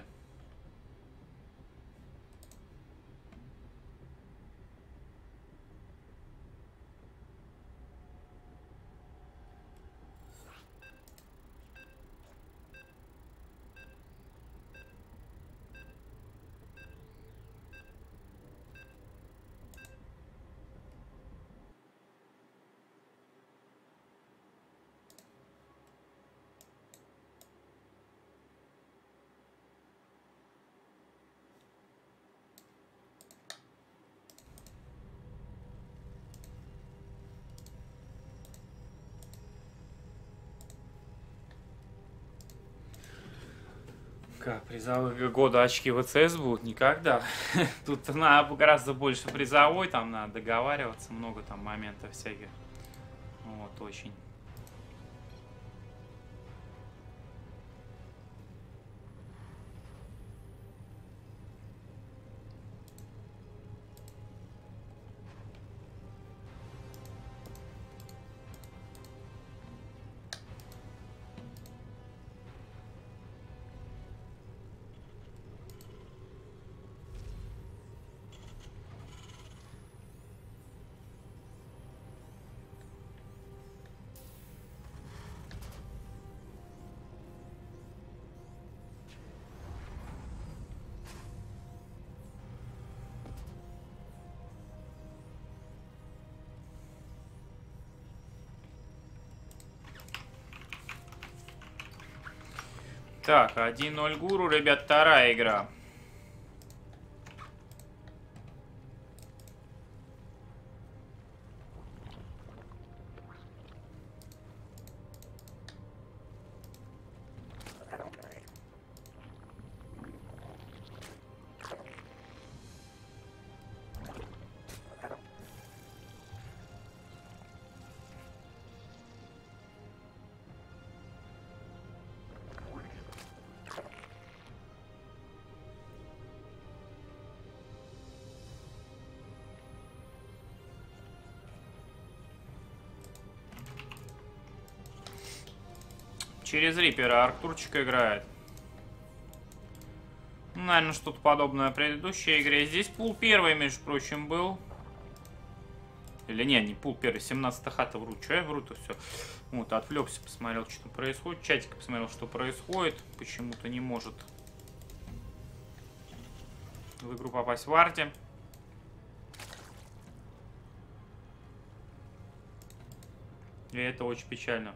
Как, призовых года очки ВЦС будут? Никогда. Тут надо гораздо больше призовой, там надо договариваться, много там моментов всяких. Вот, очень. Так, 1-0 гуру, ребят, вторая игра. Через Риппера Артурчик играет. Ну, наверное, что-то подобное предыдущей игре. Здесь пул первый, между прочим, был. Или нет, не пул первый, 17-я хата, вру. Че я вру-то все? Вот, отвлекся, посмотрел, что происходит. Чатик посмотрел, что происходит. Почему-то не может в игру попасть в арте. И это очень печально.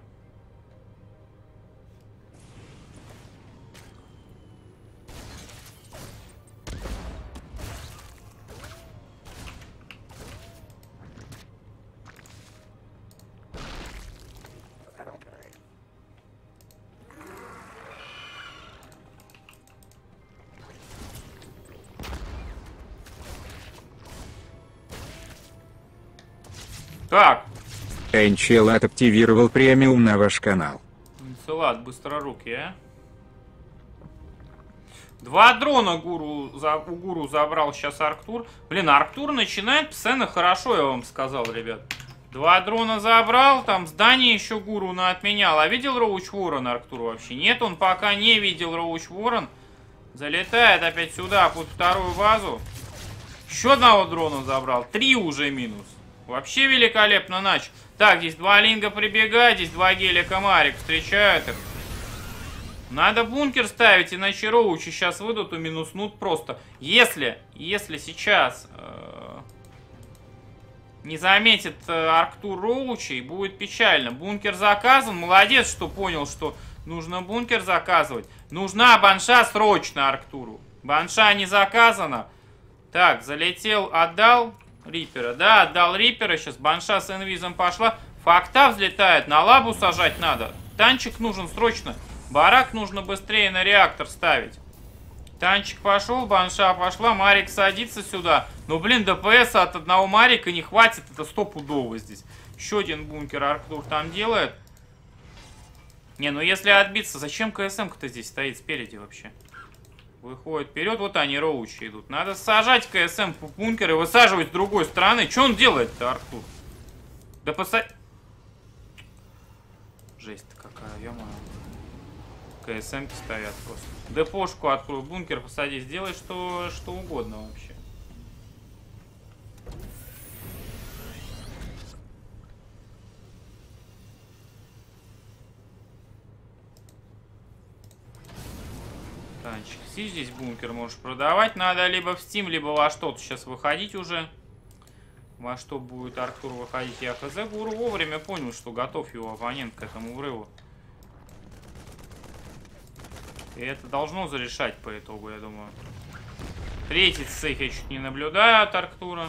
Так. Энчелат активировал премиум на ваш канал. Энчелат, быстро руки, а. 2 дрона у гуру забрал сейчас Арктур. Блин, Арктур начинает постоянно хорошо, я вам сказал, ребят. 2 дрона забрал, там здание еще гуру отменял. А видел Роуч Ворон Арктур вообще? Нет, он пока не видел Роуч Ворон. Залетает опять сюда, под вторую базу. Еще одного дрона забрал. 3 уже минус. Вообще великолепно начал. Так, здесь 2 линга прибегают, здесь 2 гелика Марик встречают их. Надо бункер ставить, иначе роучи сейчас выйдут и минуснут просто. Если сейчас не заметит Арктур роучей, будет печально. Бункер заказан, молодец, что понял, что нужно бункер заказывать. Нужна банша срочно Арктуру. Банша не заказана. Так, залетел, отдал Риппера. Да, отдал Риппера. Сейчас банша с инвизом пошла. Факта взлетает. На лабу сажать надо. Танчик нужен срочно. Барак нужно быстрее на реактор ставить. Танчик пошел, банша пошла. Марик садится сюда. Но, блин, ДПС от одного Марика не хватит. Это стопудово здесь. Еще один бункер Арктур там делает. Не, ну если отбиться, зачем КСМ-ка-то здесь стоит спереди вообще? Выходит вперед, вот они, роучи идут. Надо сажать КСМ по бункер и высаживать с другой стороны. Что он делает-то, Арктур? Да Жесть-то какая, ё-моё. КСМки стоят просто. Депошку открой, бункер посади, сделай что угодно вообще. Танчик, си здесь бункер можешь продавать. Надо либо в Steam, либо во что-то сейчас выходить уже. Во что будет Арктур выходить, я хз. Гуру вовремя понял, что готов его оппонент к этому врыву. И это должно зарешать по итогу, я думаю. Третий сейф я чуть не наблюдаю от Арктура.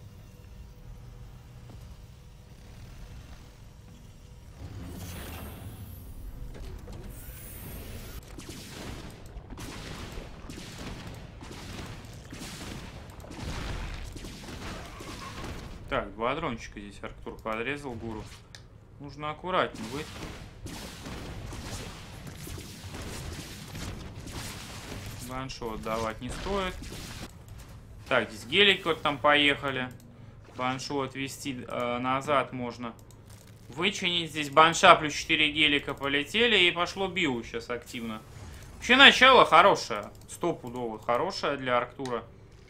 Так, два дрончика здесь Арктур подрезал Гуру. Нужно аккуратнее быть. Баншу отдавать не стоит. Так, здесь гелик вот там поехали. Баншу отвести назад можно. Вычинить здесь банша плюс 4 гелика полетели. И пошло биу сейчас активно. Вообще начало хорошее. Стопудово хорошее для Арктура.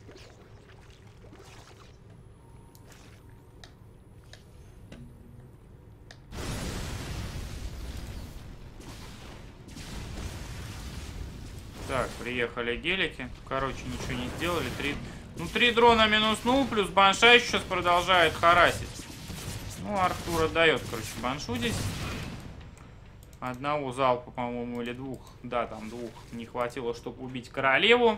Так, приехали гелики. Короче, ничего не сделали. Три дрона минуснул, плюс банша еще сейчас продолжает харасить. Ну, Арктур отдает, короче, баншу здесь. Одного залпа, по-моему, или двух. Да, там двух не хватило, чтобы убить королеву.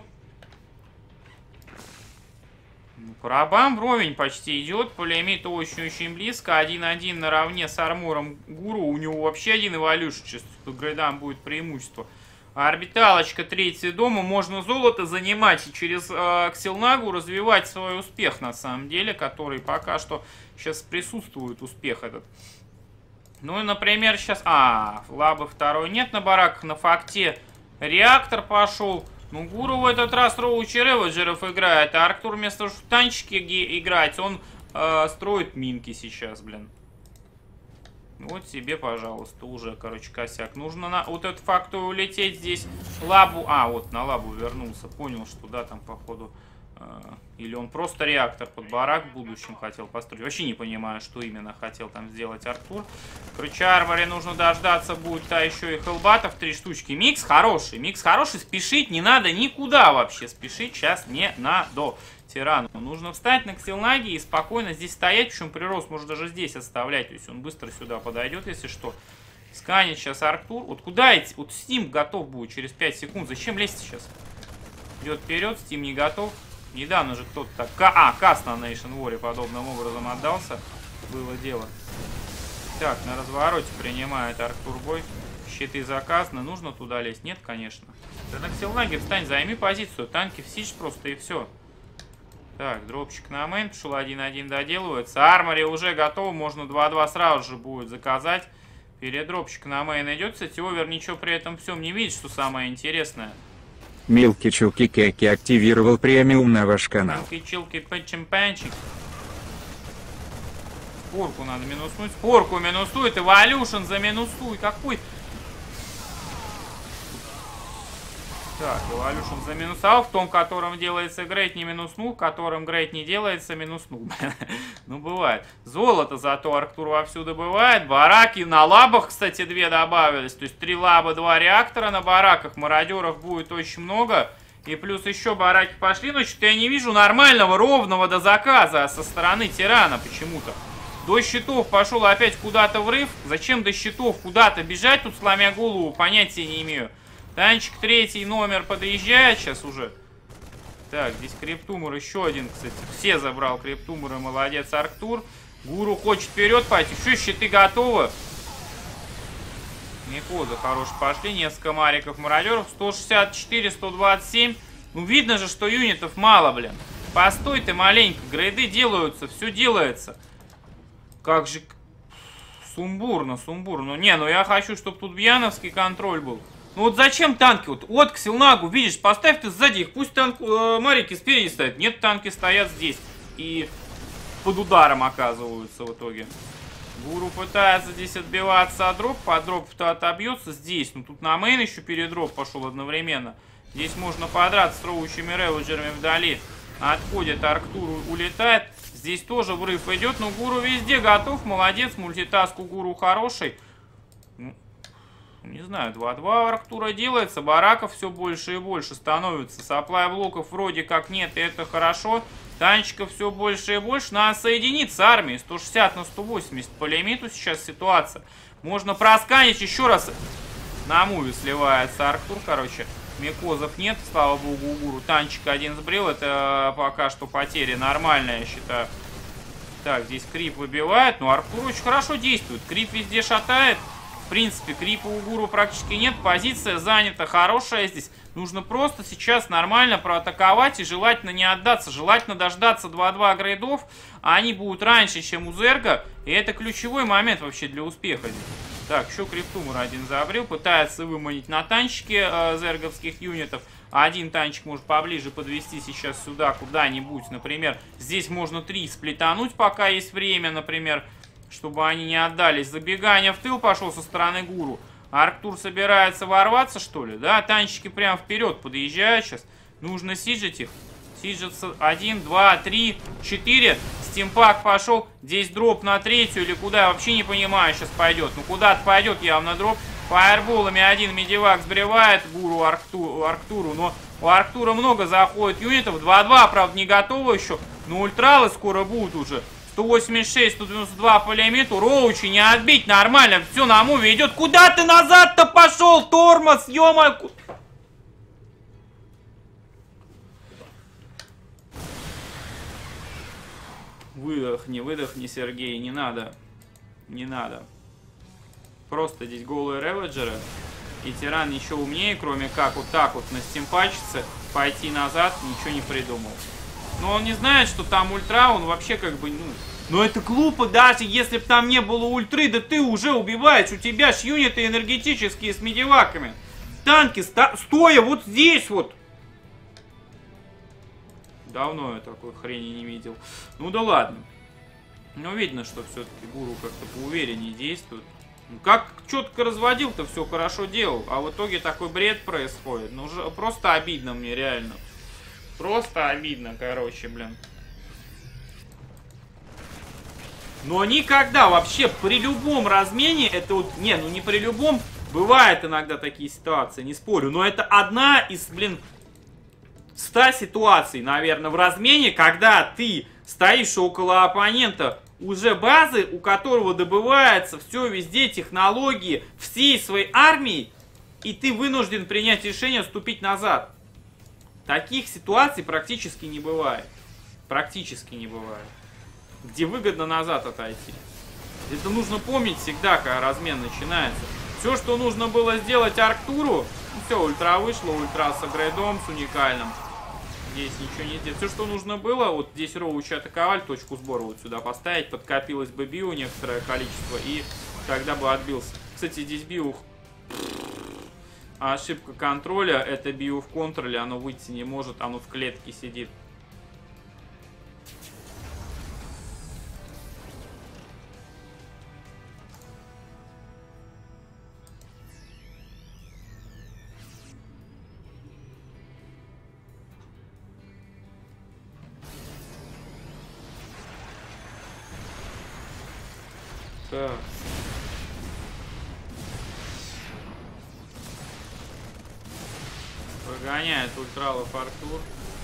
Парабам вровень почти идет. Пулемет очень-очень близко. 1-1 наравне с армором Гуру. У него вообще один эволюшн. Сейчас по грейдам будет преимущество. Орбиталочка, третий дома. Можно золото занимать и через Ксилнагу развивать свой успех, на самом деле, который пока что сейчас присутствует, успех этот. Ну и, например, сейчас... лабы второй нет на бараках, на факте реактор пошел. Ну, Гуру в этот раз Роуч и Реводжеров играет, а Арктур вместо того, чтобы танчики играть, он строит минки сейчас, блин. Вот себе, пожалуйста, уже, короче, косяк. Нужно на вот эту факту улететь здесь. Лабу... вот на лабу вернулся. Понял, что да, там, походу... или он просто реактор под барак в будущем хотел построить. Вообще не понимаю, что именно хотел там сделать Арктур. Короче, Арморе нужно дождаться будет, еще и хелбатов 3 штучки. Микс хороший, спешить не надо никуда вообще. Спешить сейчас не надо. Тирану нужно встать на Ксилнаге и спокойно здесь стоять. Причем прирост может даже здесь оставлять. То есть он быстро сюда подойдет, если что. Сканит сейчас Арктур. Вот куда идти? Вот Steam готов будет через 5 секунд. Зачем лезть сейчас? Идет вперед, Steam не готов. Недавно же кто-то так... Кас на Nation War подобным образом отдался. Было дело. Так, на развороте принимает Арктур бой. Щиты заказаны. Нужно туда лезть? Нет, конечно. Да на Ксилнаге встань, займи позицию. Танки в сидж просто и все. Так, дропчик на мейн. Пошел 1-1 доделывается. Армори уже готов. Можно 2-2 сразу же будет заказать. Передропчик на мейн идет. Кстати, Овер ничего при этом всем не видит, что самое интересное. Милки Чулки Кеки активировал премиум на ваш канал. Милки Чулки Пэтчемпанчик. Спорку надо минуснуть. Спорку минусует. Эволюшн заминусуй. Какой... Так, Эволюшн заминусал. В том, котором делается грейд, не минуснул. В котором грейд не делается, минуснул. Ну, бывает. Золото зато Арктур вовсю добывает. Бараки на лабах, кстати, 2 добавились. То есть 3 лаба, 2 реактора на бараках. Мародеров будет очень много. И плюс еще бараки пошли. Но что-то я не вижу нормального, ровного до заказа со стороны Тирана почему-то. До щитов пошел опять куда-то врыв. Зачем до щитов куда-то бежать? Тут, сломя голову, понятия не имею. Танчик третий номер подъезжает сейчас уже. Так, здесь Криптумор еще один, кстати. Все забрал Криптумора, молодец Арктур. Гуру хочет вперед пойти. Еще щиты готовы. Микоза хорошо пошли. Несколько мариков мародеров. 164, 127. Ну, видно же, что юнитов мало, блин. Постой ты маленько. Грейды делаются, все делается. Как же... Сумбурно. Не, ну я хочу, чтобы тут бьяновский контроль был. Ну вот зачем танки? Вот Ксилнагу, видишь, поставь ты сзади их, пусть марики спереди стоят. Нет, танки стоят здесь. И под ударом оказываются в итоге. Гуру пытается здесь отбиваться от дроп. По дропу-то отобьется здесь. Ну тут на мейн еще передроп пошел одновременно. Здесь можно подраться с роучами реводжерами вдали. Отходит Арктур, улетает. Здесь тоже врыв идет. Но Гуру везде готов. Молодец. Мультитаск у Гуру хороший. Ну, не знаю, 2-2 Арктура делается. Бараков все больше и больше становится. Саплай блоков вроде как нет. И это хорошо. Танчиков все больше и больше. Надо соединиться армией. 160 на 180 по лимиту сейчас ситуация. Можно просканить еще раз. На муве сливается Арктур, короче. Микозов нет, слава богу, у Гуру. Танчик один сбрил. Это пока что потери нормальная, я считаю. Так, здесь крип выбивает. Но Арктур очень хорошо действует. Крип везде шатает. В принципе, крипа у Гуру практически нет. Позиция занята хорошая здесь. Нужно просто сейчас нормально проатаковать и желательно не отдаться. Желательно дождаться 2-2 грейдов. А они будут раньше, чем у Зерга. И это ключевой момент вообще для успеха здесь. Так, еще Криптумор один забрил. Пытается выманить на танчике зерговских юнитов. Один танчик может поближе подвести сейчас сюда куда-нибудь. Например, здесь можно 3 сплетануть, пока есть время, например, чтобы они не отдались. Забегание в тыл пошел со стороны Гуру. Арктур собирается ворваться, что ли? Да, танчики прям вперед подъезжают сейчас. Нужно сиджить их. Сиджится 1, 2, 3, 4. Стимпак пошел. Здесь дроп на 3-ю или куда? Я вообще не понимаю, сейчас пойдет. Ну куда-то пойдет явно дроп. Фаерболами один медивак сбривает Гуру Арктуру. Но у Арктура много заходит юнитов. 2-2, правда, не готовы еще. Но ультралы скоро будут уже. 186, 192 по лимиту. Роучи не отбить, нормально. Все на муве идет. Куда ты назад-то пошел, тормоз, ё-моё? Выдохни, Сергей, не надо. Не надо. Просто здесь голые реводжеры. И тиран еще умнее, кроме как вот так вот на стимпачиться, пойти назад, ничего не придумал. Но он не знает, что там ультра, он вообще как бы, ну... Но это глупо, даже если бы там не было ультры, да ты уже убиваешь. У тебя ж юниты энергетические с медиваками. Танки стоя вот здесь вот. Давно я такой хрени не видел. Ну да ладно. Но видно, что все-таки Гуру как-то поувереннее действует. Ну, как четко разводил-то, все хорошо делал. А в итоге такой бред происходит. Ну уже просто обидно мне, реально. Просто обидно, короче, блин. Но никогда вообще при любом размене, это вот, не, ну не при любом, бывают иногда такие ситуации, не спорю. Но это одна из, блин, 100 ситуаций, наверное, в размене, когда ты стоишь около оппонента уже базы, у которого добывается все везде, технологии, всей своей армии, и ты вынужден принять решение вступить назад. Таких ситуаций практически не бывает. Практически не бывает. Где выгодно назад отойти. Это нужно помнить всегда, когда размен начинается. Все, что нужно было сделать Арктуру, ну все, ультра вышла, ультра с грейдом, с уникальным. Здесь ничего не сделать. Все, что нужно было, вот здесь роучи атаковали, точку сбора вот сюда поставить, подкопилось бы био некоторое количество, и тогда бы отбился. Кстати, здесь био... Ошибка контроля, это био в контроле, оно выйти не может, оно в клетке сидит. Так. Прогоняет ультралов Арктур.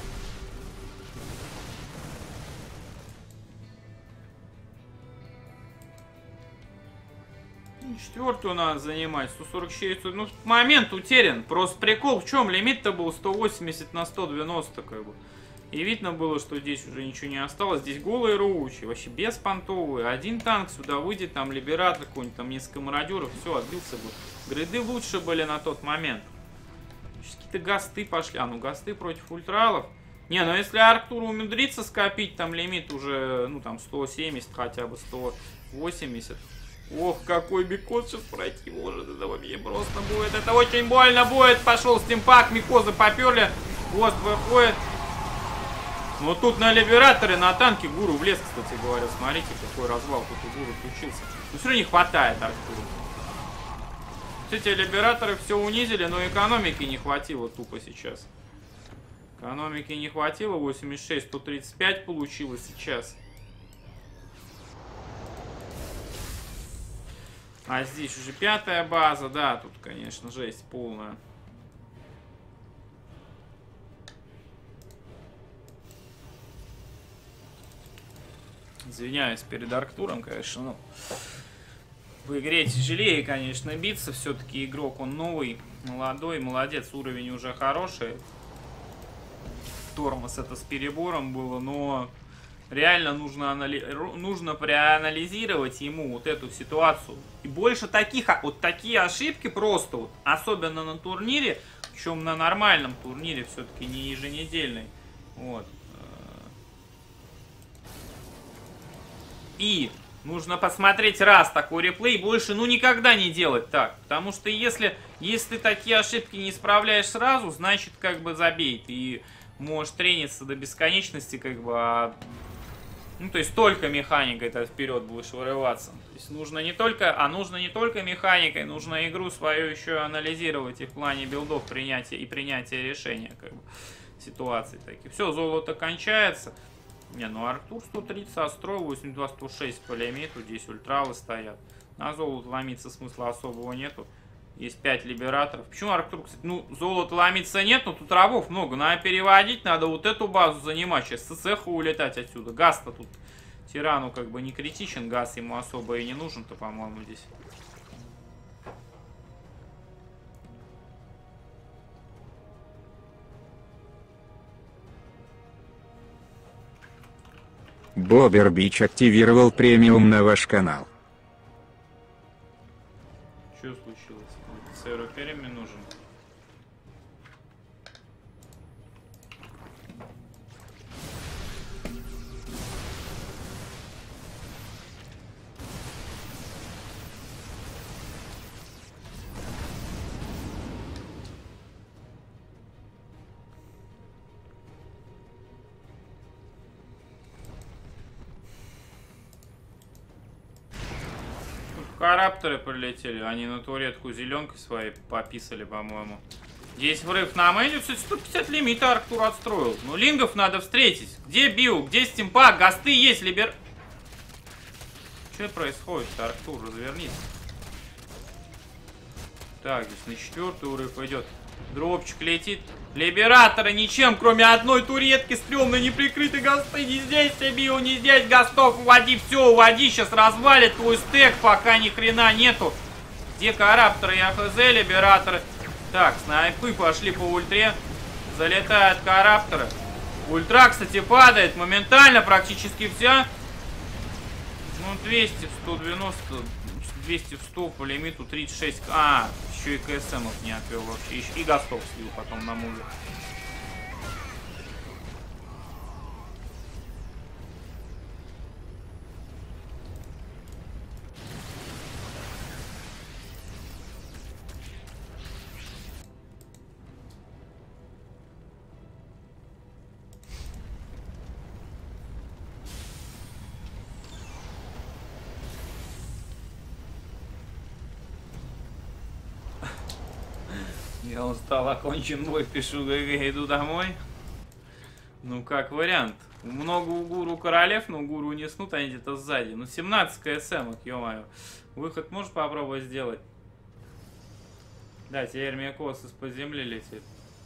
Четвертую надо занимать. 144. Ну, момент утерян. Просто прикол в чем? Лимит-то был 180 на 190, как бы. И видно было, что здесь уже ничего не осталось. Здесь голые роучи, вообще беспонтовые. Один танк сюда выйдет, там либератор какой-нибудь, там несколько мародеров, все, отбился бы. Грейды лучше были на тот момент. Какие-то гасты пошли. А, ну гасты против ультралов. Не, ну если Арктуру умудрится скопить, там лимит уже, ну там 170, хотя бы 180. Ох, какой микоз сейчас пройти может. Это вообще просто будет. Это очень больно будет. Пошел стимпак, микозы поперли. Гост выходит. Ну вот тут на Либераторе, на танке Гуру влез, кстати говоря. Смотрите, какой развал тут у Гуру включился. Но все равно не хватает Арктуру. Эти Либераторы все унизили, но экономики не хватило тупо сейчас. Экономики не хватило. 86, 135 получилось сейчас. А здесь уже 5-я база. Да, тут, конечно, жесть полная. Извиняюсь перед Арктуром, конечно, ну, в игре тяжелее, конечно, биться. Все-таки игрок, он новый, молодой, молодец, уровень уже хороший. Тормоз это с перебором было, но реально нужно проанализировать ему вот эту ситуацию. И больше таких, вот такие ошибки просто, вот, особенно на турнире, причем на нормальном турнире, все-таки не еженедельный. Вот. И нужно посмотреть раз такой реплей, больше ну никогда не делать так. Потому что если ты такие ошибки не исправляешь сразу, значит как бы забей. Ты можешь трениться до бесконечности, как бы, ну то есть только механикой ты вперед будешь вырываться. То есть нужно не только механикой, нужно игру свою еще анализировать и в плане билдов принятия решения, как бы, ситуаций таких. Все, золото кончается. Не, ну Арктур 130 отстроил, 82, 106 по лимиту, здесь ультралы стоят. На золото ломиться смысла особого нету. Есть 5 либераторов. Почему Арктур, кстати, ну золото ломиться нет, но тут рабов много. Надо переводить, надо вот эту базу занимать. Сейчас с цеха улетать отсюда. Газ-то тут тирану как бы не критичен, газ ему особо и не нужен-то, по-моему, здесь. Бобербич активировал премиум на ваш канал. Что случилось? Сэру Переми нужен. Карапторы прилетели, они на туретку зеленкой своей пописали, по-моему. Здесь врыв на мейне, 150 лимита Арктур отстроил. Ну, лингов надо встретить. Где био, где стимпак, гасты есть, либер... Что происходит-то, Арктур, развернись. Так, здесь на 4-й врыв идет. Дропчик летит. Либераторы ничем, кроме одной туретки, стрёмно не прикрыты гасты. Не здесь био, не здесь гастов. Уводи, все, уводи, сейчас развалит твой стек, пока ни хрена нету. Где карапторы и АХЗ, либераторы? Так, снайпы пошли по ультре. Залетают карапторы. Ультра, кстати, падает моментально, практически вся. Ну, 200 в 190, 200 в 100 по лимиту, 36. А, еще и КСМов не отвел вообще. И гастов слил потом на муве. Я устал, окончен бой, пишу ГГ, иду домой. Ну, как вариант. Много у гуру королев, но гуру не снут, они где-то сзади. Ну, 17 КСМ, ё-моё. Выход можешь попробовать сделать? Да, теперь Мекос из-под земли летит.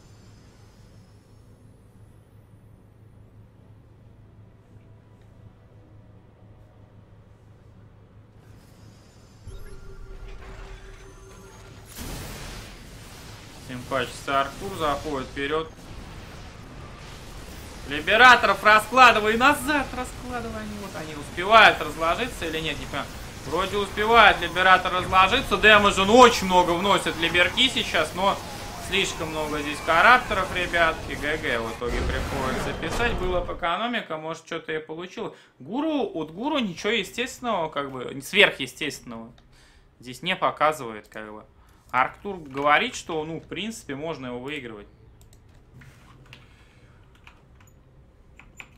Симпатично, Арктур заходит вперед. Либераторов раскладывай назад, раскладывай они. Вот они успевают разложиться или нет, не понимаю. Вроде успевает Либератор разложиться. Дэмэджа очень много вносят либерки сейчас, но слишком много здесь карапторов, ребятки. ГГ в итоге приходится писать. Было по экономика, может что-то и получил. Гуру, от гуру ничего естественного, как бы, сверхъестественного здесь не показывает, как бы. Арктур говорит, что, ну, в принципе, можно его выигрывать.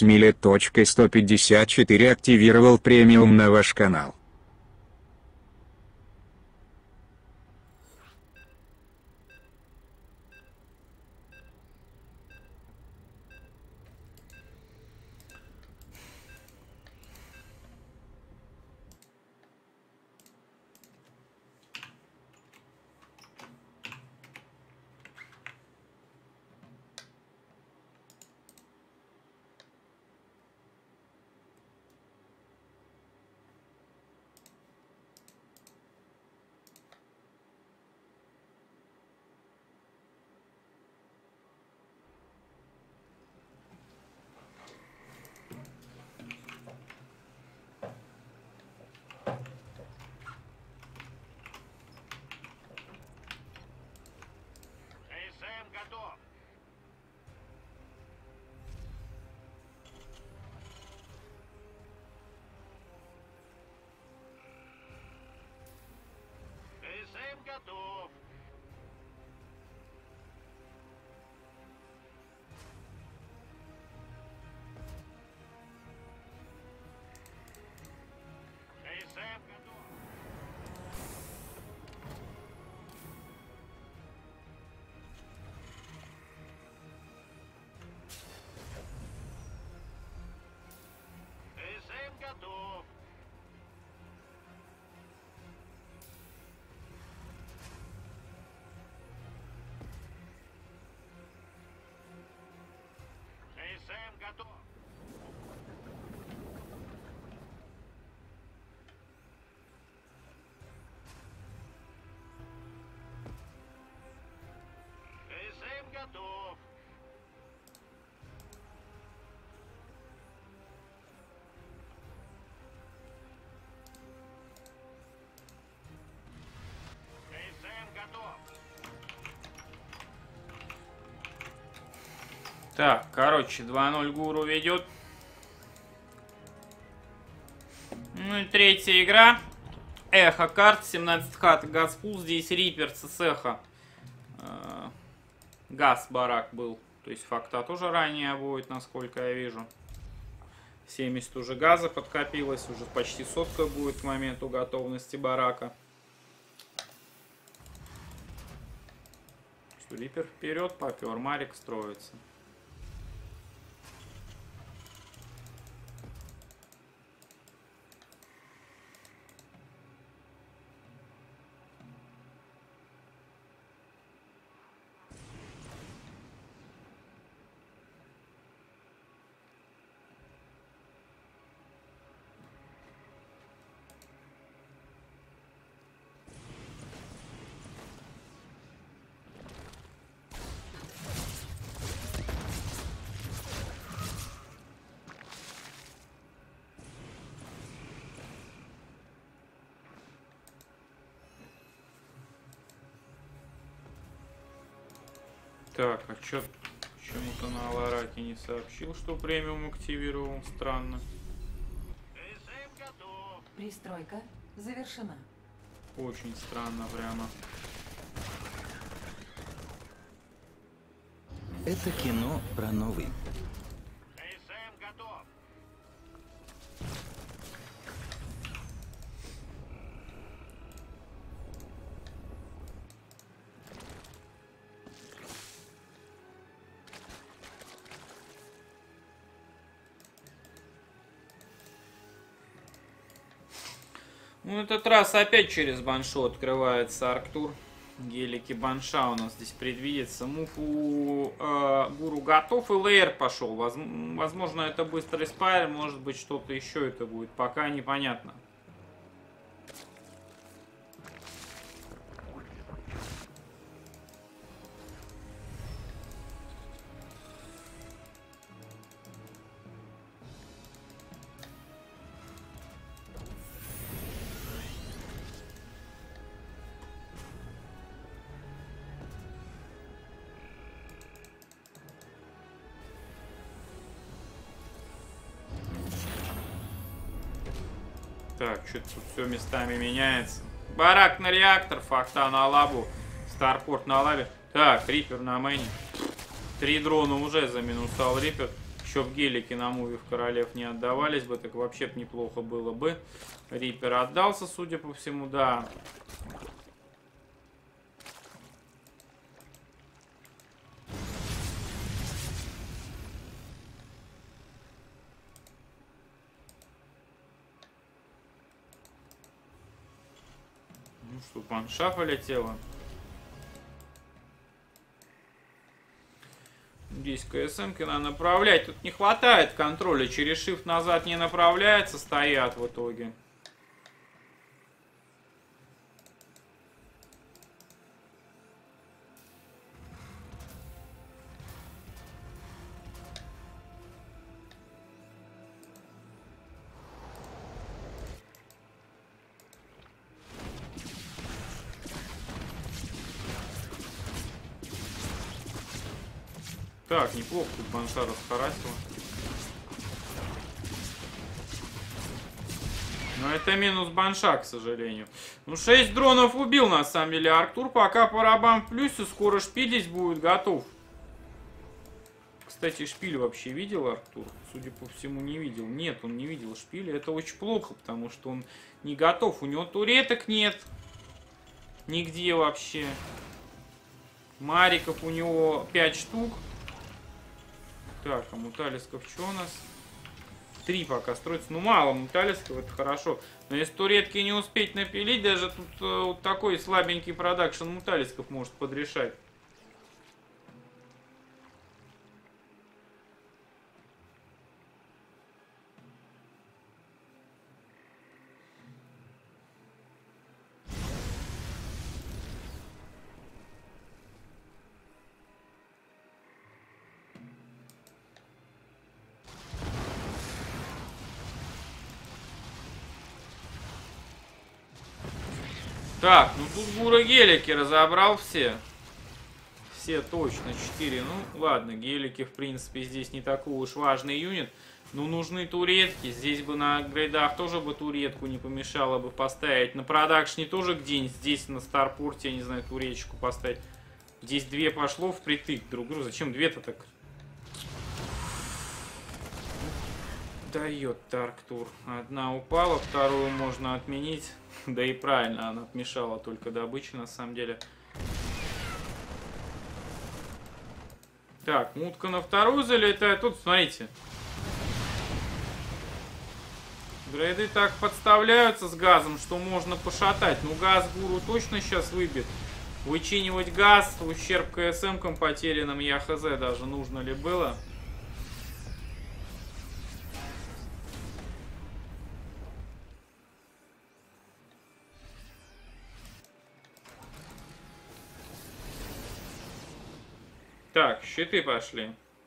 Смилет.154 активировал премиум на ваш канал. СМ готов. СМ готов. СМ готов. СМ готов. СМ готов. СМ готов. СМ готов. Так, короче, 2-0 Гуру ведет. Ну и третья игра. Эхо карт, 17 хат, Газпул. Здесь Рипер с Эхо. Газ барак был. То есть факта тоже ранее будет, насколько я вижу. 70 уже газа подкопилось. Уже почти сотка будет к моменту готовности барака. Что, Рипер вперед попер, Марик строится. Так, а чё почему-то на Алараке не сообщил, что премиум активировал? Странно. СМ готов. Пристройка завершена. Очень странно прямо. Это кино про новый. СМ готов. Ну, этот раз опять через баншу открывается Арктур. Гелики банша у нас здесь предвидится. Муфу Гуру готов, и лейер пошел. Возможно, это быстрый спайр, может быть, что-то еще это будет. Пока непонятно. Так, что-то тут все местами меняется. Барак на реактор, факта на лабу, Старпорт на лабе. Так, Рипер на мэне. 3 дрона уже заминусал Рипер. Еще в гелике на муве в королев не отдавались бы, так вообще б неплохо было бы. Риппер отдался, судя по всему, да. Ну что, панша полетела. Здесь КСМ-ки надо направлять. Тут не хватает контроля. Через shift назад не направляется, стоят в итоге. Так, неплохо тут банша расхарасила. Но это минус банша, к сожалению. Ну, 6 дронов убил, на самом деле, Арктур. Пока по рабам в плюсе, скоро шпилить будет готов. Кстати, шпиль вообще видел Арктур? Судя по всему, не видел. Нет, он не видел шпиля. Это очень плохо, потому что он не готов. У него туреток нет. Нигде вообще. Мариков у него 5 штук. Так, а муталисков что у нас? 3 пока строится. Ну, мало муталисков, это хорошо. Но если туретки не успеть напилить, даже тут вот такой слабенький продакшн муталисков может подрешать. Так, ну тут Гура гелики разобрал все. Все точно 4. Ну ладно, гелики в принципе здесь не такой уж важный юнит. Но нужны туретки. Здесь бы на грейдах тоже бы туретку не помешало бы поставить. На продакшне тоже где-нибудь здесь на старпорте, я не знаю, туречку поставить. Здесь 2 пошло впритык друг другу. Зачем 2-то так? Дает Арктур. Одна упала, вторую можно отменить. Да и правильно, она отмешала только добычу на самом деле. Так, мутка на вторую залетает. Тут, смотрите. Грейды так подставляются с газом, что можно пошатать. Ну, газ Гуру точно сейчас выбит. Вычинивать газ, ущерб КСМ-кам потерянным, я хз даже, нужно ли было. Так, щиты пошли.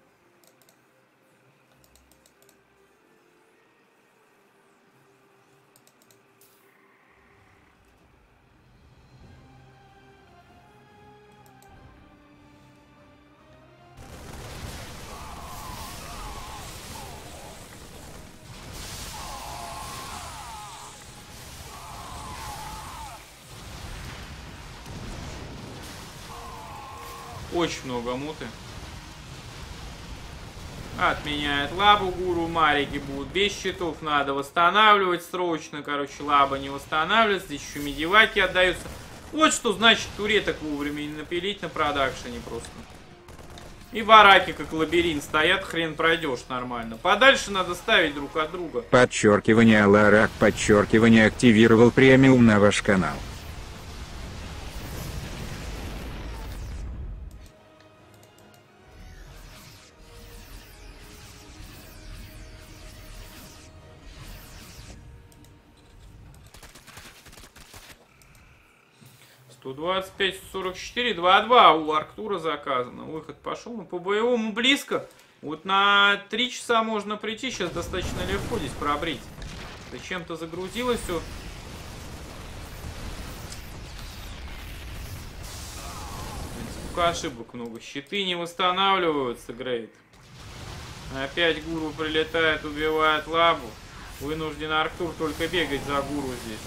Очень много муты. Отменяет лабу Гуру, марики будут без щитов, надо восстанавливать срочно. Короче, лаба не восстанавливается, здесь еще медиваки отдаются. Вот что значит туреток вовремя не напилить на продакшене просто. И бараки как лабиринт стоят, хрен пройдешь нормально. Подальше надо ставить друг от друга. Подчеркивание Ларак, подчеркивание активировал премиум на ваш канал. Сто 25-44, 2-2 у Арктура заказано. Выход пошел. Ну, по боевому близко. Вот на 3 часа можно прийти. Сейчас достаточно легко здесь пробрить. Зачем-то загрузилось все. Сколько ошибок много. Щиты не восстанавливаются, Грейд. Опять Гуру прилетает, убивает лабу. Вынужден Арктур только бегать за Гуру здесь.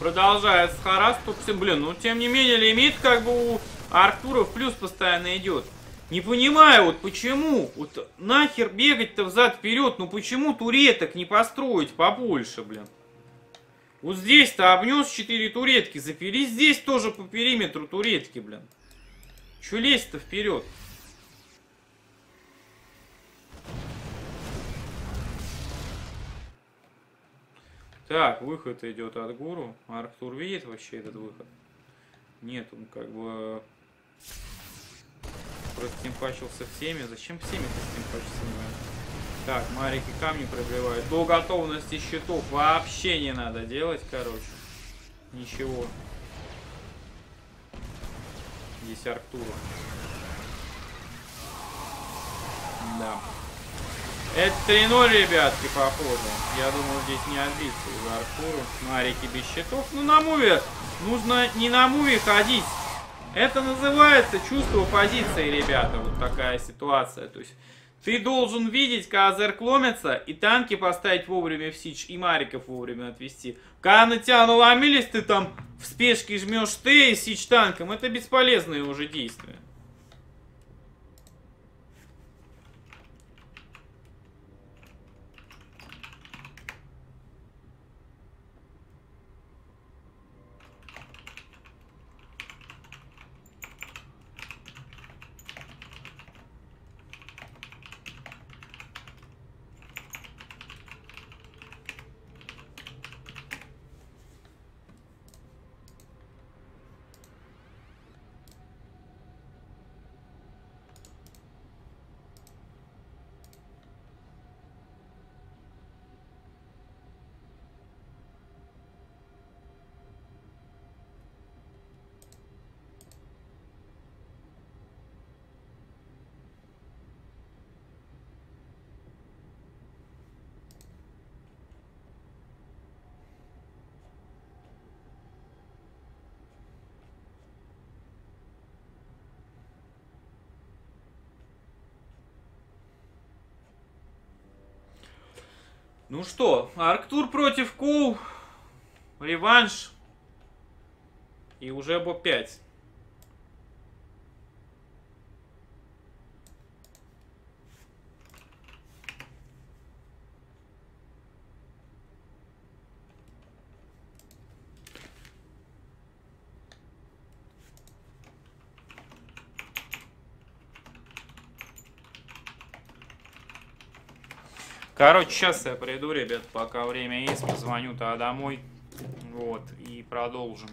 Продолжается харас. Блин, ну тем не менее лимит как бы у Арктура в плюс постоянно идет. Не понимаю, вот почему, вот нахер бегать-то взад-вперед, ну почему туреток не построить побольше, блин? Вот здесь-то обнес 4 туретки, запили здесь тоже по периметру туретки, блин. Че лезть-то вперед? Так, выход идет от гуру. Арктур видит вообще этот выход? Нет, он как бы простимпачился всеми. Зачем всеми простимпачиться не надо? Так, марики камни пробивают. До готовности щитов вообще не надо делать, короче. Ничего. Здесь Арктура. Да. Это 3-0, ребятки, походу. Я думаю, здесь не отбиться из Арктуры. Марики без щитов. Ну, на муве нужно не на муве ходить. Это называется чувство позиции, ребята. Вот такая ситуация. То есть ты должен видеть, когда зерк ломится, и танки поставить вовремя в сидж, и мариков вовремя отвести. Когда на тебя наломились, ты там в спешке жмешь Т и сидж танком. Это бесполезные уже действия. Ну что, Арктур против Коу. Реванш. И уже БО-5. Короче, сейчас я приду, ребят, пока время есть, позвоню тогда домой. Вот, и продолжим.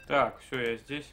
Так, все, я здесь.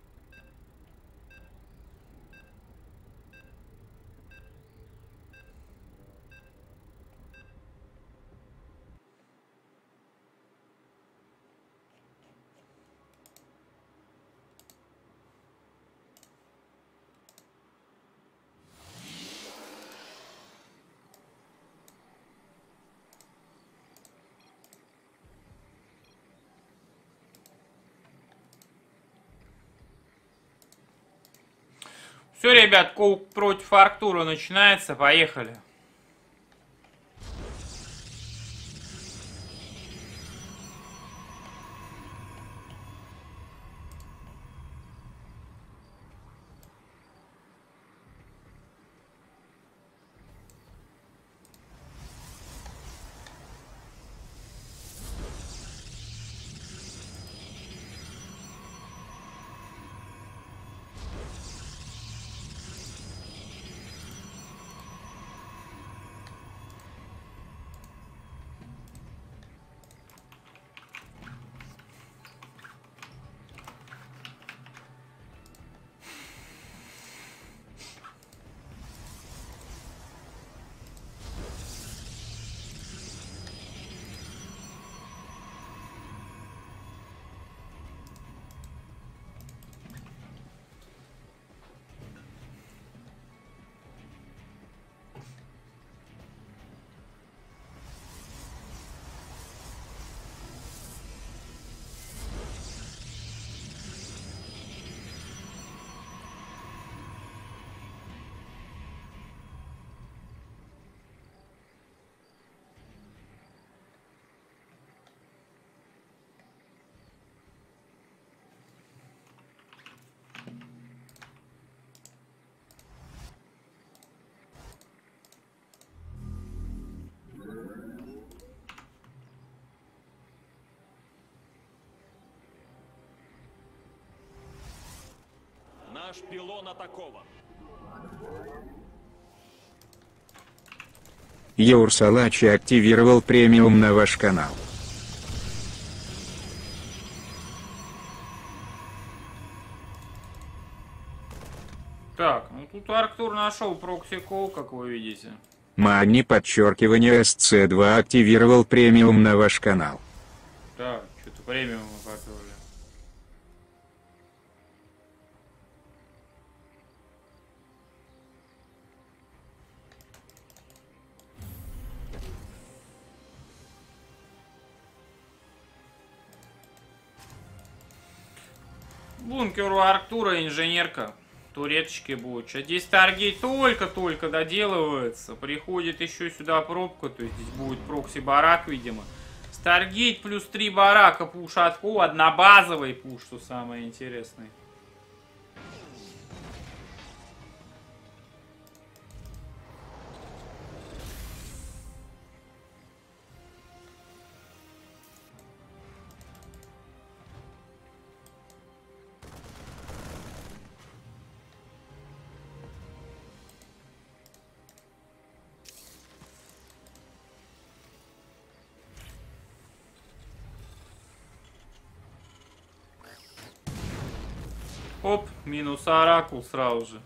Все, ребят, Коук против Арктура начинается. Поехали. Наш пилон атакован. Яурсалачи активировал премиум на ваш канал. Так, ну тут Арктур нашел прокси кол, как вы видите. Мани подчеркивание SC2 активировал премиум на ваш канал. Так, что-то премиум поперли. Бункер у Арктура, инженерка. Туреточки будут. Сейчас здесь Старгейт только-только доделывается. Приходит еще сюда пробка. То есть здесь будет прокси-барак, видимо. Старгейт плюс 3 барака пуш от Ко. Однобазовый пуш, что самое интересное. Оп, минус Оракул сразу же.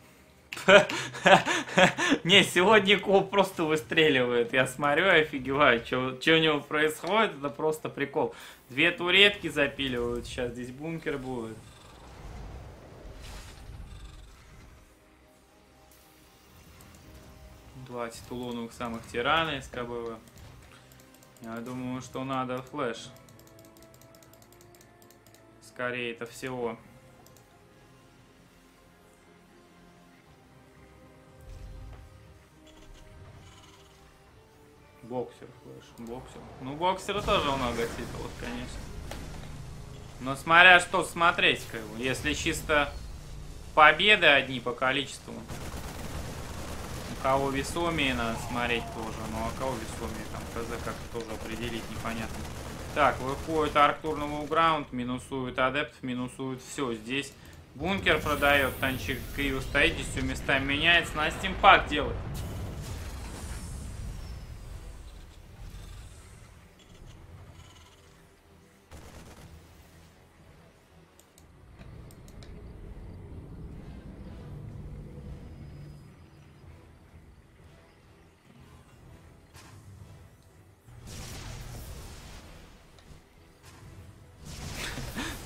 Не, сегодня Коп просто выстреливает. Я смотрю и офигеваю, что у него происходит. Это просто прикол. 2 туретки запиливают. Сейчас здесь бункер будет. Два титулоновых самых тирана из КБВ. Я думаю, что надо флеш. Скорее это всего. Боксер, флеш, боксер. Ну, боксера тоже много титулов, конечно. Но смотря что смотреть, как бы. Если чисто победы одни по количеству. У кого весомее надо смотреть тоже. Ну, а кого весомее, там, КЗ как-то тоже определить непонятно. Так, выходит Арктур на Мувграунд, минусует адептов, минусует все. Здесь бункер продает, танчик криво стоит, здесь все местами меняется. На стимпак делает.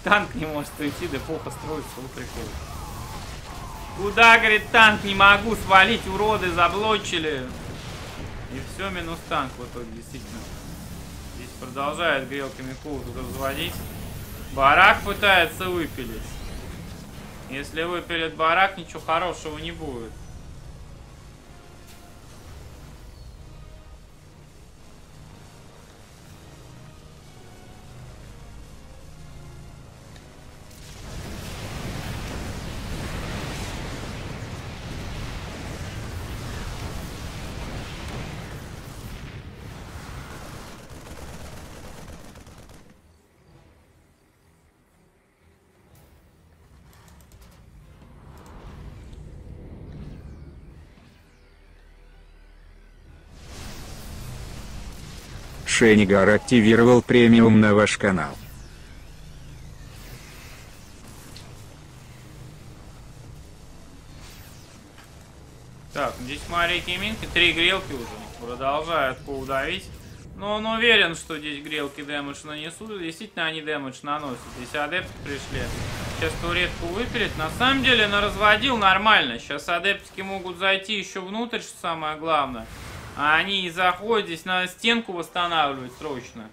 танк не может уйти, да плохо строится, вот прикол. Куда, говорит, танк не могу свалить, уроды заблочили. И все, минус танк в итоге, действительно. Здесь продолжает грелками Кул тут разводить. Барак пытается выпилить. Если выпилит барак, ничего хорошего не будет. Шенигар активировал премиум на ваш канал. Так, здесь маленькие минки, 3 грелки уже. Продолжают поудавить. Но он уверен, что здесь грелки дэмэдж нанесут. Действительно, они дэмэдж наносят. Здесь адепты пришли. Сейчас туретку выпилит. На самом деле, разводил нормально. Сейчас адептики могут зайти еще внутрь, что самое главное. А они и заходят, здесь надо стенку восстанавливать срочно.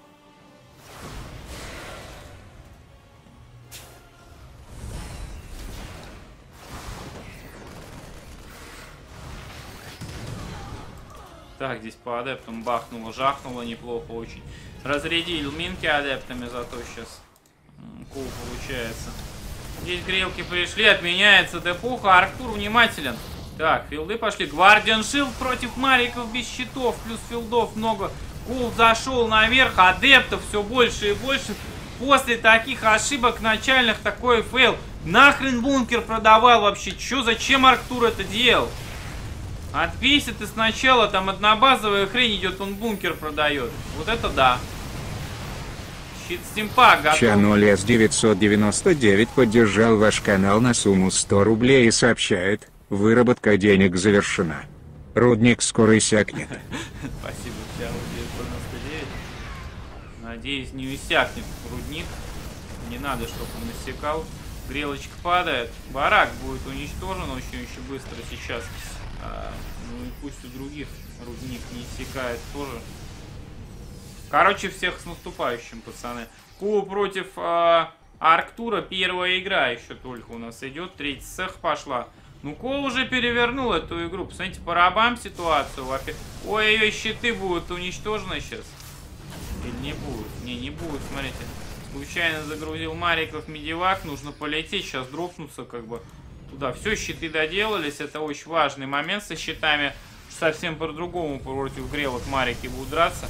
Так, здесь по адептам бахнуло, жахнуло неплохо очень. Разрядил минки адептами, зато сейчас кул получается. Здесь грелки пришли, отменяется депуха, Арктур внимателен. Так, филды пошли. Гвардиан Шилд против мариков без щитов. Плюс филдов много. Кул зашел наверх. Адептов все больше и больше. После таких ошибок начальных такой фейл. Нахрен бункер продавал вообще? Че, зачем Арктур это делал? Отбейся ты сначала. Там однобазовая хрень идет, он бункер продает. Вот это да. Щит стимпа готов. Чанули С999 поддержал ваш канал на сумму 100 рублей и сообщает: выработка денег завершена. Рудник скоро иссякнет. Спасибо, Чао 999. Надеюсь, не иссякнет рудник. Не надо, чтобы он иссякал. Грелочка падает. Барак будет уничтожен очень быстро сейчас. Ну и пусть у других рудник не иссякает тоже. Короче, всех с наступающим, пацаны. Ку против Арктура. Первая игра еще только у нас идет. Третий цех пошла. Ну, Ко уже перевернул эту игру. Посмотрите, по рабам ситуацию. Ой, ее щиты будут уничтожены сейчас. Или не будут? Не будут, смотрите. Случайно загрузил мариков медивак. Нужно полететь, сейчас дропнуться как бы туда. Все, щиты доделались. Это очень важный момент со щитами. Совсем по-другому против грелок марики будут драться.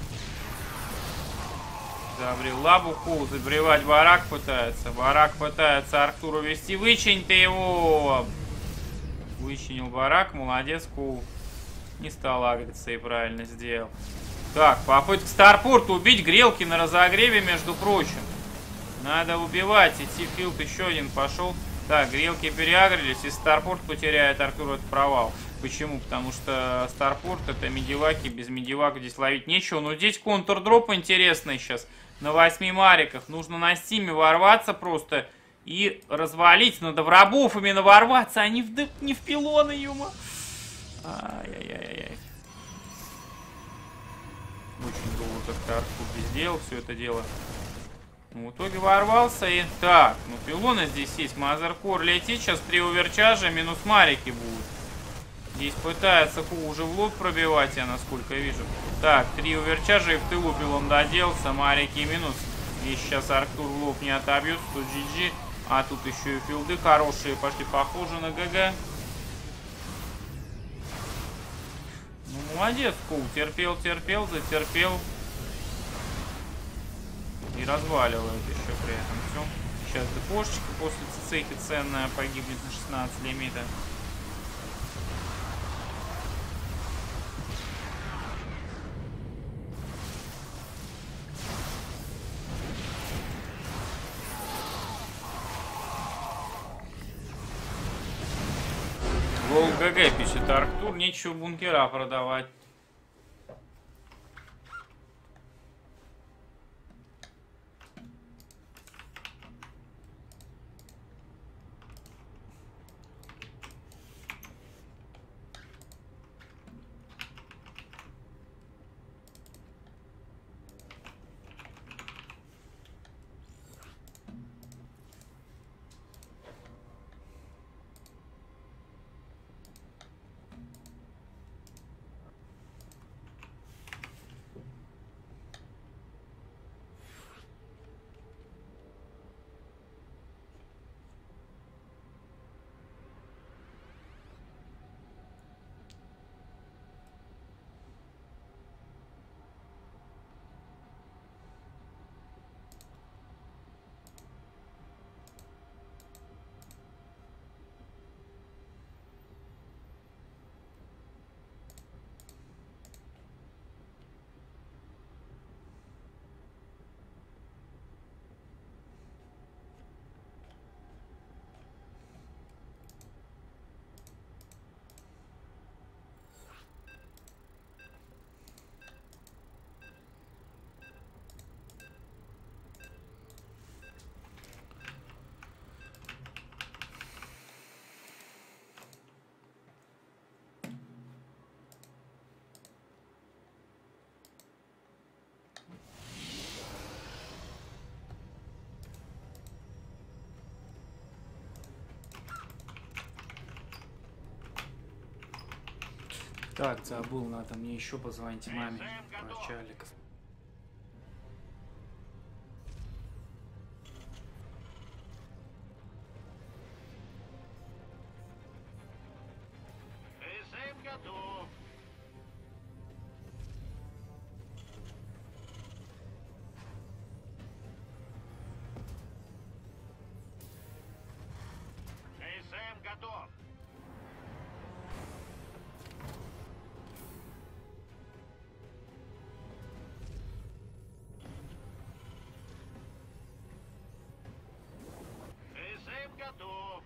Забрел лабу, Кул забревать барак пытается. Барак пытается Арктуру вести. Вычинь ты его! Вычинил барак, молодец, Кул. Не стал агриться и правильно сделал. Так, попытка Старпорта убить грелки на разогреве, между прочим. Надо убивать. Идти филд еще один пошел. Так, грелки переагрились. Если Старпорт потеряет Арктур, это провал. Почему? Потому что Старпорт это медиваки. Без медивака здесь ловить нечего. Но здесь контрдроп интересный сейчас. На 8 мариках. Нужно на стиме ворваться просто. И развалить. Надо в рабов именно ворваться, а не в пилоны, юма. Ай-яй-яй-яй. Очень долго как-то Арктур сделал все это дело. Ну, в итоге ворвался и... Так, ну пилоны здесь есть. Мазеркор летит. Сейчас 3 оверчаржа, минус марики будут. Здесь пытается Ку уже в лоб пробивать, я насколько вижу. Так, 3 оверчаржа и в тылу пилон доделся. Марики минус. Здесь сейчас Арктур в лоб не отобьет. Тут GG. А тут еще и филды хорошие. Пошли похожи на ГГ. Ну, молодец, Ку. Терпел, затерпел. И разваливает еще при этом все. Сейчас депошечка после цицехи ценная погибнет на 16 лимита. Гол ГГ пишет Арктур, нечего бункера продавать. Так, забыл, надо мне еще позвонить маме про Чалика. КСМ готов. КСМ готов. КСМ готов.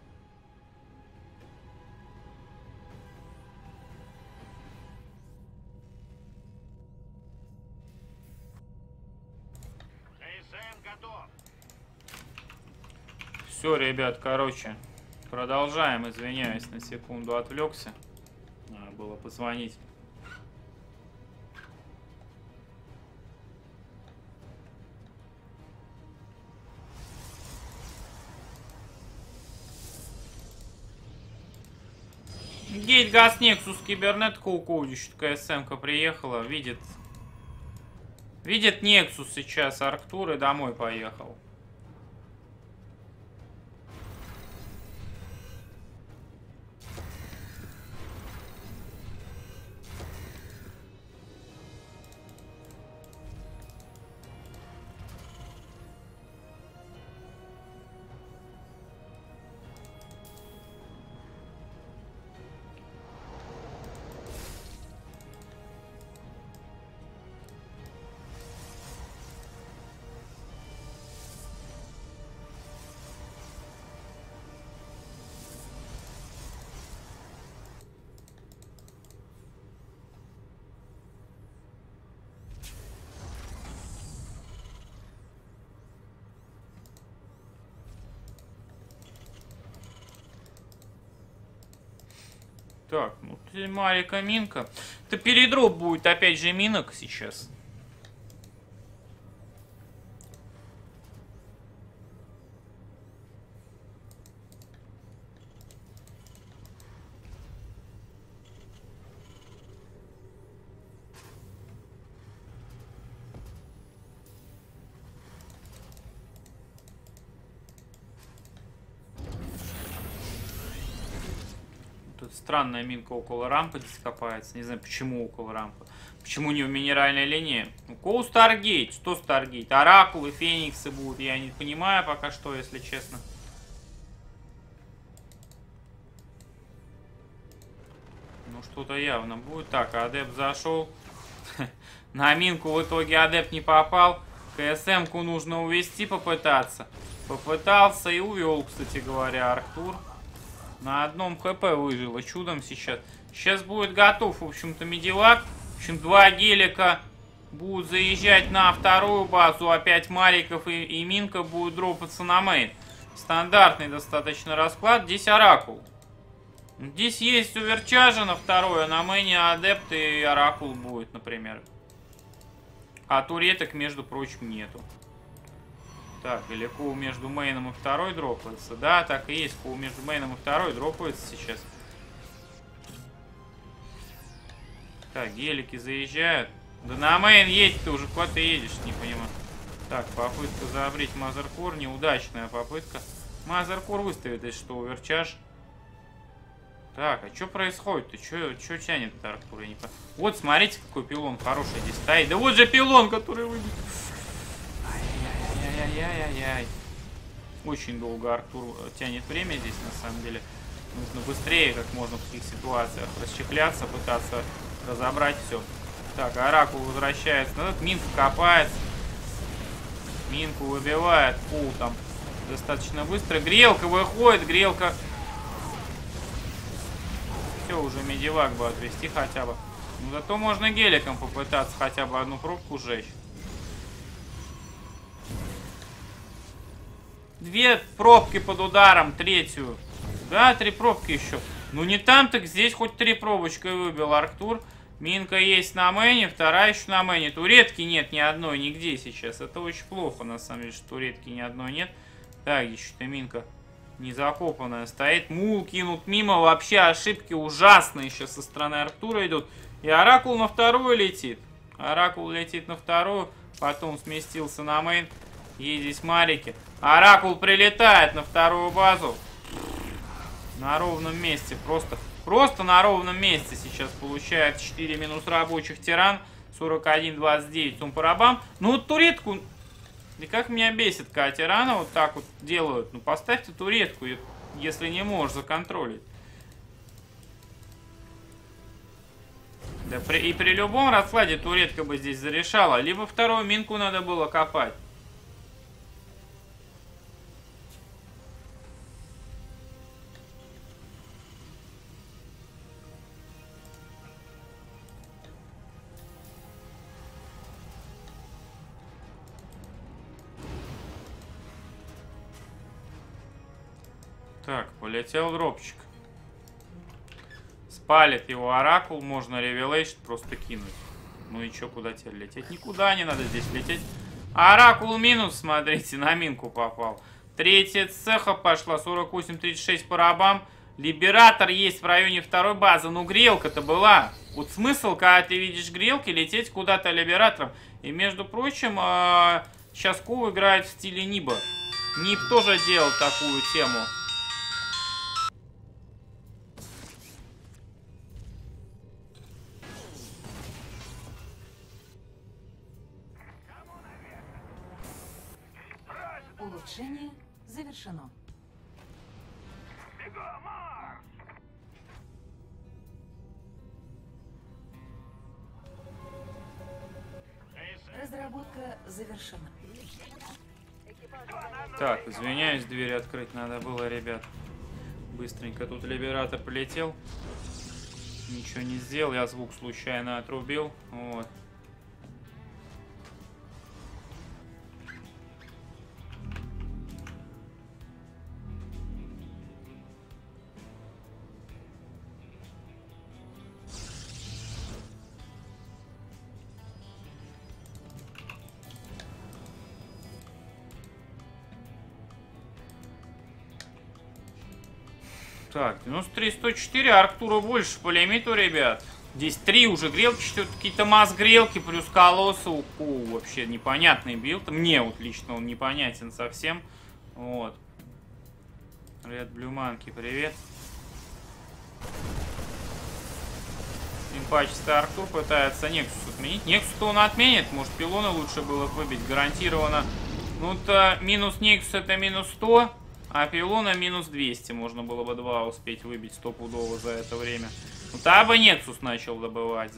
КСМ готов. Все, ребят, короче, продолжаем. Извиняюсь, на секунду отвлекся. Надо было позвонить. Гейт Газ Нексус Кибернетка уходит. КСМ-ка приехала. Видит Нексус сейчас Арктур и домой поехал. Так, ну ты Марика Минка. Это передроп будет опять же минок сейчас. Тут странная минка около рампы здесь копается. Не знаю, почему около рампы. Почему не в минеральной линии? Коу Старгейт. Что Старгейт? Оракулы, Фениксы будут. Я не понимаю пока что, если честно. Ну, что-то явно будет. Так, Адепт зашел. На минку в итоге Адепт не попал. КСМ-ку нужно увести, попытаться. Попытался и увел, кстати говоря, Арктур. На одном ХП выжило чудом сейчас. Сейчас будет готов, в общем-то, медивак. В общем, 2 гелика будут заезжать на вторую базу. Опять Мариков и Минка будут дропаться на мейн. Стандартный достаточно расклад. Здесь Оракул. Здесь есть Оверчаржа на второе. На мейне Адепт и Оракул будет, например. А туреток, между прочим, нету. Так, или коу между мейном и второй дропается. Да, так и есть. Коу между мейном и второй дропается сейчас. Так, гелики заезжают. Да на мейн едь ты уже, куда ты едешь, не понимаю. Так, попытка забрить Мазеркор. Неудачная попытка. Мазеркор выставит, если что, оверчаж. Так, а что происходит-то? Что тянет Арктур? Я не понимаю. Вот, смотрите, какой пилон хороший здесь стоит. Да вот же пилон, который выбит. Ай-яй-яй-яй-яй. Очень долго Арктур тянет время здесь, на самом деле. Нужно быстрее, как можно в таких ситуациях, расчехляться, пытаться разобрать все. Так, Оракул возвращается назад. Минка копается. Минку выбивает. Пул там достаточно быстро. Грелка выходит. Грелка... Все, уже медивак бы отвести хотя бы. Ну, зато можно геликом попытаться хотя бы одну пробку сжечь. 2 пробки под ударом, 3-ю. Да, 3 пробки еще. Ну не там, так здесь хоть 3 пробочки выбил Арктур. Минка есть на мэне, вторая еще на мэне. Туретки нет ни одной, нигде сейчас. Это очень плохо, на самом деле, что туретки ни одной нет. Так, еще-то Минка Не закопанная стоит. Мул кинут мимо. Вообще ошибки ужасные сейчас со стороны Арктура идут. И Оракул на вторую летит. Оракул летит на вторую. Потом сместился на мейн. Есть здесь марики. Оракул прилетает на вторую базу. На ровном месте. Просто на ровном месте сейчас получает 4 минус рабочих тиран. 41-29 сумпарабам. Ну вот туретку... И как меня бесит, когда тирана вот так вот делают. Ну поставьте туретку, если не можешь законтролить. Да и при любом раскладе туретка бы здесь зарешала. Либо вторую минку надо было копать. Так, полетел дропчик. Спалит его Оракул, можно Ревелейшн просто кинуть. Ну и чё, куда теперь лететь? Никуда не надо здесь лететь. Оракул минус, смотрите, на минку попал. Третья цеха пошла, 48-36 по рабам. Либератор есть в районе второй базы, ну грелка-то была. Вот смысл, когда ты видишь грелки, лететь куда-то либератором. И между прочим, сейчас Ку играет в стиле Ниба. Ниб тоже делал такую тему. Улучшение завершено. Разработка завершена. Так, извиняюсь, двери открыть надо было, ребят. Быстренько тут либератор полетел. Ничего не сделал, я звук случайно отрубил. Вот. Так, 93-104, Арктура больше по лимиту, ребят. Здесь 3 уже грелки, что-то какие-то масс-грелки, плюс колоссы. Вообще непонятный билд. Мне вот лично он непонятен совсем. Вот. Ред Блюманки, привет. Импачистый Арктур пытается Нексус отменить. Нексус-то он отменит, может пилоны лучше было выбить, гарантированно. Ну-то минус Нексус это минус 100. А пилона минус 200. Можно было бы 2 успеть выбить стопудово за это время. Ну, Таба Нексус начал добывать.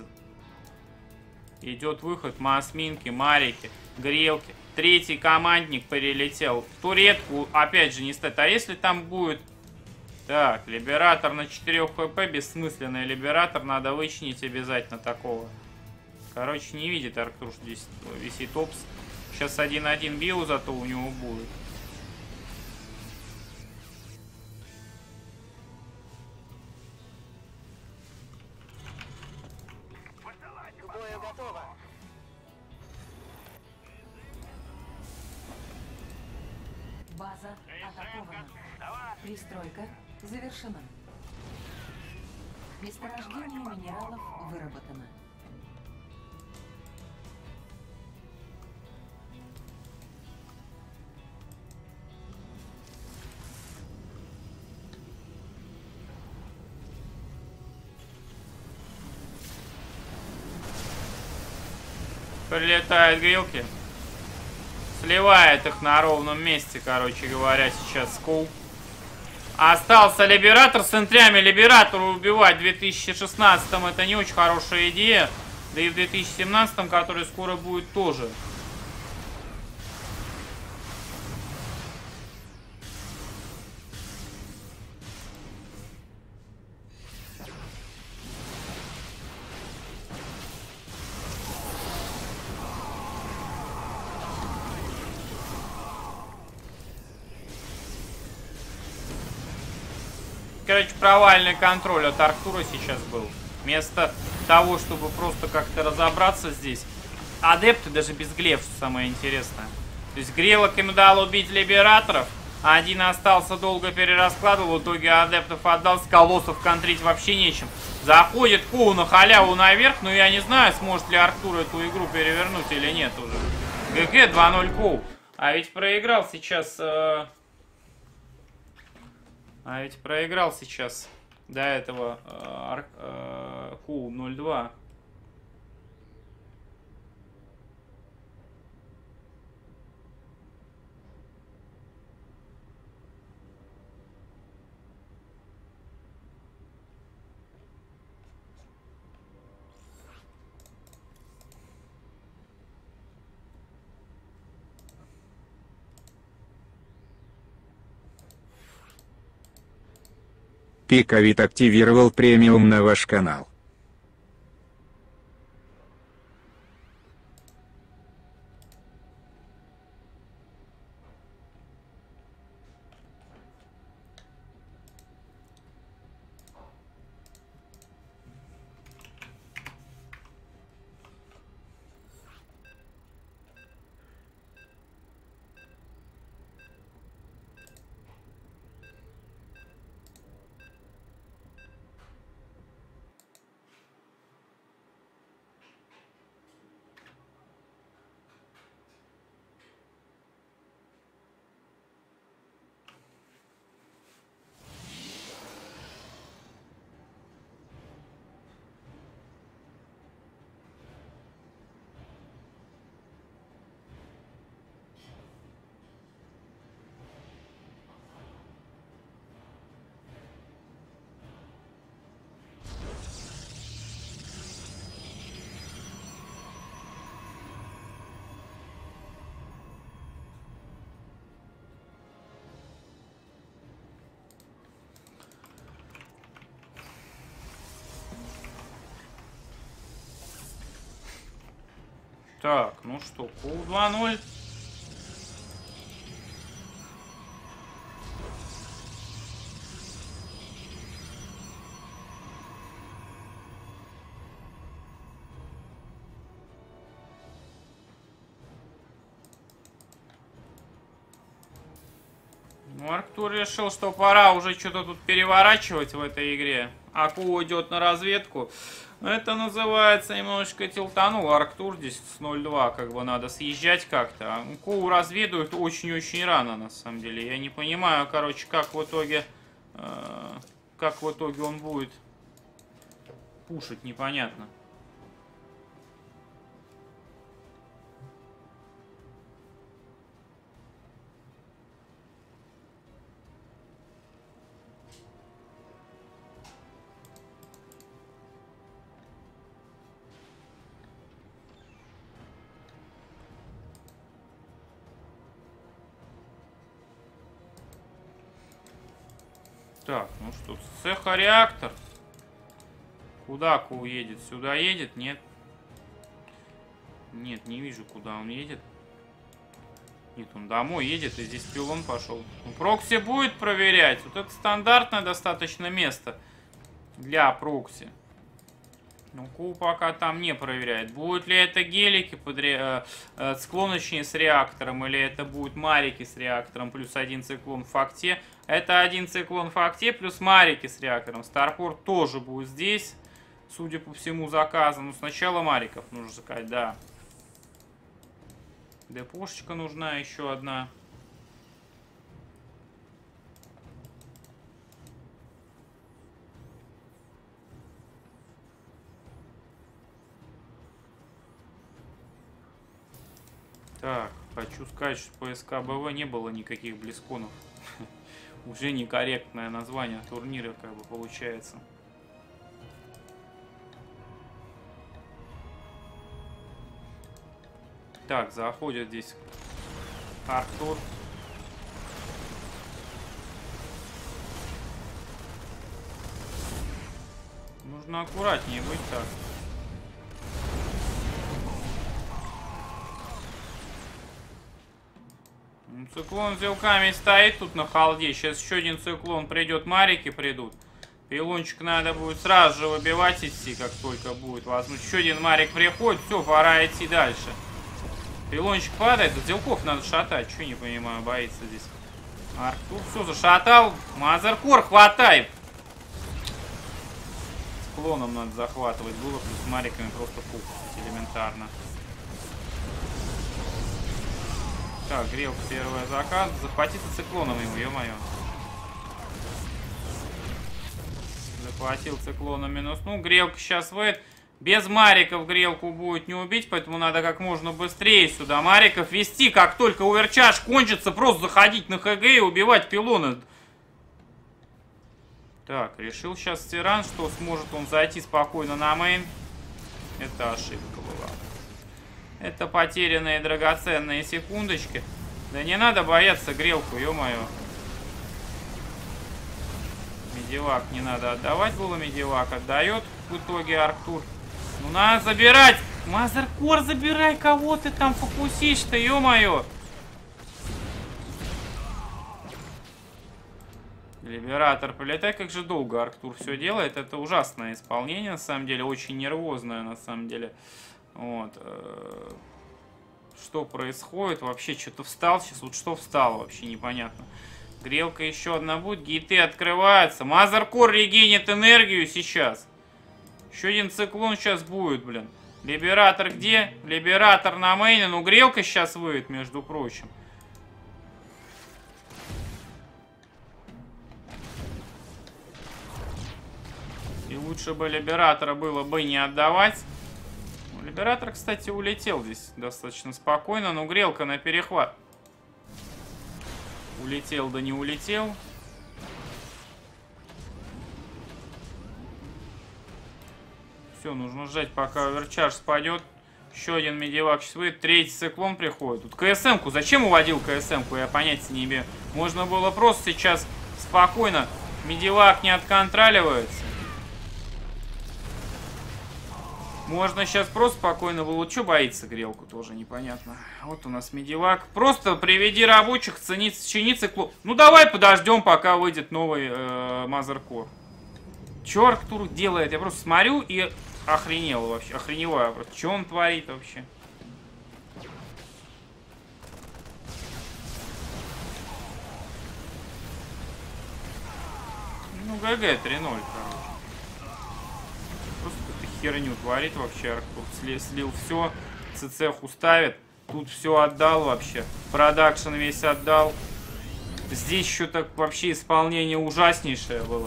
Идет выход. Масминки, Марики, Грелки. Третий командник перелетел. Туретку опять же не стоит. А если там будет... Так, Либератор на 4 хп. Бессмысленный Либератор. Надо вычинить обязательно такого. Короче, не видит Арктур, что здесь висит опс. Сейчас 1-1 био зато у него будет. База атакована. Пристройка завершена. Месторождение минералов выработано. Прилетают грелки. Сливает их на ровном месте, короче говоря, сейчас Скул. Остался Либератор с центрями. Либератору убивать в 2016-м это не очень хорошая идея. Да и в 2017-м, который скоро будет, тоже. Короче, провальный контроль от Арктура сейчас был. Вместо того, чтобы просто как-то разобраться здесь. Адепты даже без глеф, что самое интересное. То есть грелок им дал убить Либераторов. Один остался, долго перераскладывал. В итоге адептов отдал. Колоссов контрить вообще нечем. Заходит Коу на халяву наверх. Но я не знаю, сможет ли Арктур эту игру перевернуть или нет уже. ГГ 2-0 Коу. А ведь проиграл сейчас... до этого Коу 0-2. Пиковит активировал премиум на ваш канал. Так, ну что, Коу 2-0. Ну, Арктур решил, что пора уже что-то тут переворачивать в этой игре. А Коу идет на разведку. Это называется немножечко тилтанул. Арктур здесь с 0-2, как бы надо съезжать как-то. А Коу разведует очень-очень рано, на самом деле. Я не понимаю, короче, как в итоге он будет пушить, непонятно. Так, ну что, цеха-реактор. Куда Коу едет? Сюда едет? Нет. Нет, не вижу, куда он едет. Нет, он домой едет, и здесь пилон пошел. Ну, прокси будет проверять. Вот это стандартное достаточно место для прокси. Ну, Коу пока там не проверяет. Будут ли это гелики склоночные с реактором, или это будут марики с реактором, плюс один циклон в факте. Это один циклон в факте, плюс марики с реактором. Старпорт тоже будет здесь, судя по всему, заказан. Но сначала мариков нужно заказать, да. Депошечка нужна еще одна. Так, хочу сказать, что по СКБВ не было никаких близконов. Уже некорректное название турнира, как бы, получается. Так, заходит здесь Арктур. Нужно аккуратнее быть так. Циклон с зелками стоит тут на халде. Сейчас еще один циклон придет, марики придут. Пилончик надо будет сразу же выбивать идти, как только будет возможно. Еще один марик приходит, все, пора идти дальше. Пилончик падает, зелков надо шатать. Что не понимаю, боится здесь Артур все зашатал. Мазеркор, хватай! С клоном надо захватывать было, плюс с мариками просто пух. Элементарно. Так, грелка первая заказ. Захватиться циклоном его, ё-моё. Захватил циклоном минус. Ну, грелка сейчас выйдет. Без мариков грелку будет не убить, поэтому надо как можно быстрее сюда мариков вести. Как только оверчарж кончится, просто заходить на ХГ и убивать пилоны. Так, решил сейчас тиран, что сможет он зайти спокойно на мейн. Это ошибка была. Это потерянные драгоценные секундочки. Да не надо бояться грелку, ё-моё. Медивак не надо отдавать было, медивак отдает в итоге Артур. Ну надо забирать! Мазеркор, забирай, кого ты там фокусишь-то, ё-моё! Либератор, полетай, как же долго Артур все делает. Это ужасное исполнение, на самом деле, очень нервозное, на самом деле. Вот. Что происходит? Вообще что-то встал сейчас. Вот что встало, вообще непонятно. Грелка еще одна будет. Гейты открываются. Мазеркор регенит энергию сейчас. Еще один циклон сейчас будет, блин. Либератор где? Либератор на мейне. Ну, грелка сейчас выйдет, между прочим. И лучше бы либератора было бы не отдавать. Либератор, кстати, улетел здесь достаточно спокойно, но грелка на перехват. Улетел, да не улетел. Все, нужно ждать, пока оверчарж спадет. Еще один медивак сейчас выйдет. Третий циклон приходит. Тут КСМ-ку. Зачем уводил КСМ-ку? Я понятия не имею. Можно было просто сейчас спокойно. Медивак не отконтроливается. Можно сейчас просто спокойно было. Что боится грелку, тоже непонятно. Вот у нас медивак. Просто приведи рабочих, чини циклон. Ну давай подождем, пока выйдет новый Мазеркор. Че Артур делает? Я просто смотрю и охренел вообще. Охреневаю просто. Что он творит вообще? Ну ГГ 3-0, короче. Просто какую-то херню творит вообще Артур. Слил все. ЦЦХ уставит. Тут все отдал вообще. Продакшн весь отдал. Здесь еще так вообще исполнение ужаснейшее было.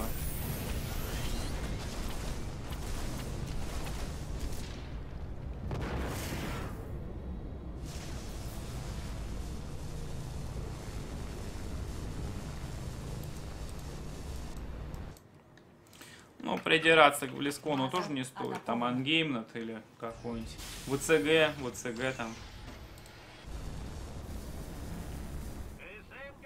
Ну, придираться к Близкону тоже не стоит. Там ангеймнат или какой-нибудь ВЦГ там. КСМ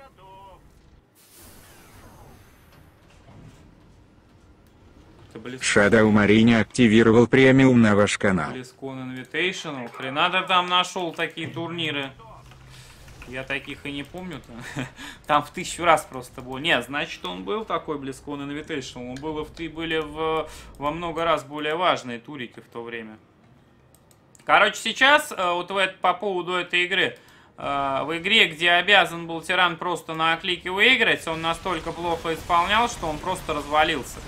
готов. Shadow Marine активировал премиум на ваш канал. Близкон Invitational. Хрена ты там нашел такие турниры. Я таких и не помню-то. Там в 1000 раз просто было. Нет, значит, он был такой Близкон Invitational. Он был были во много раз более важные турики в то время. Короче, сейчас вот по поводу этой игры. В игре, где обязан был тиран просто на клике выиграть, он настолько плохо исполнял, что он просто развалился.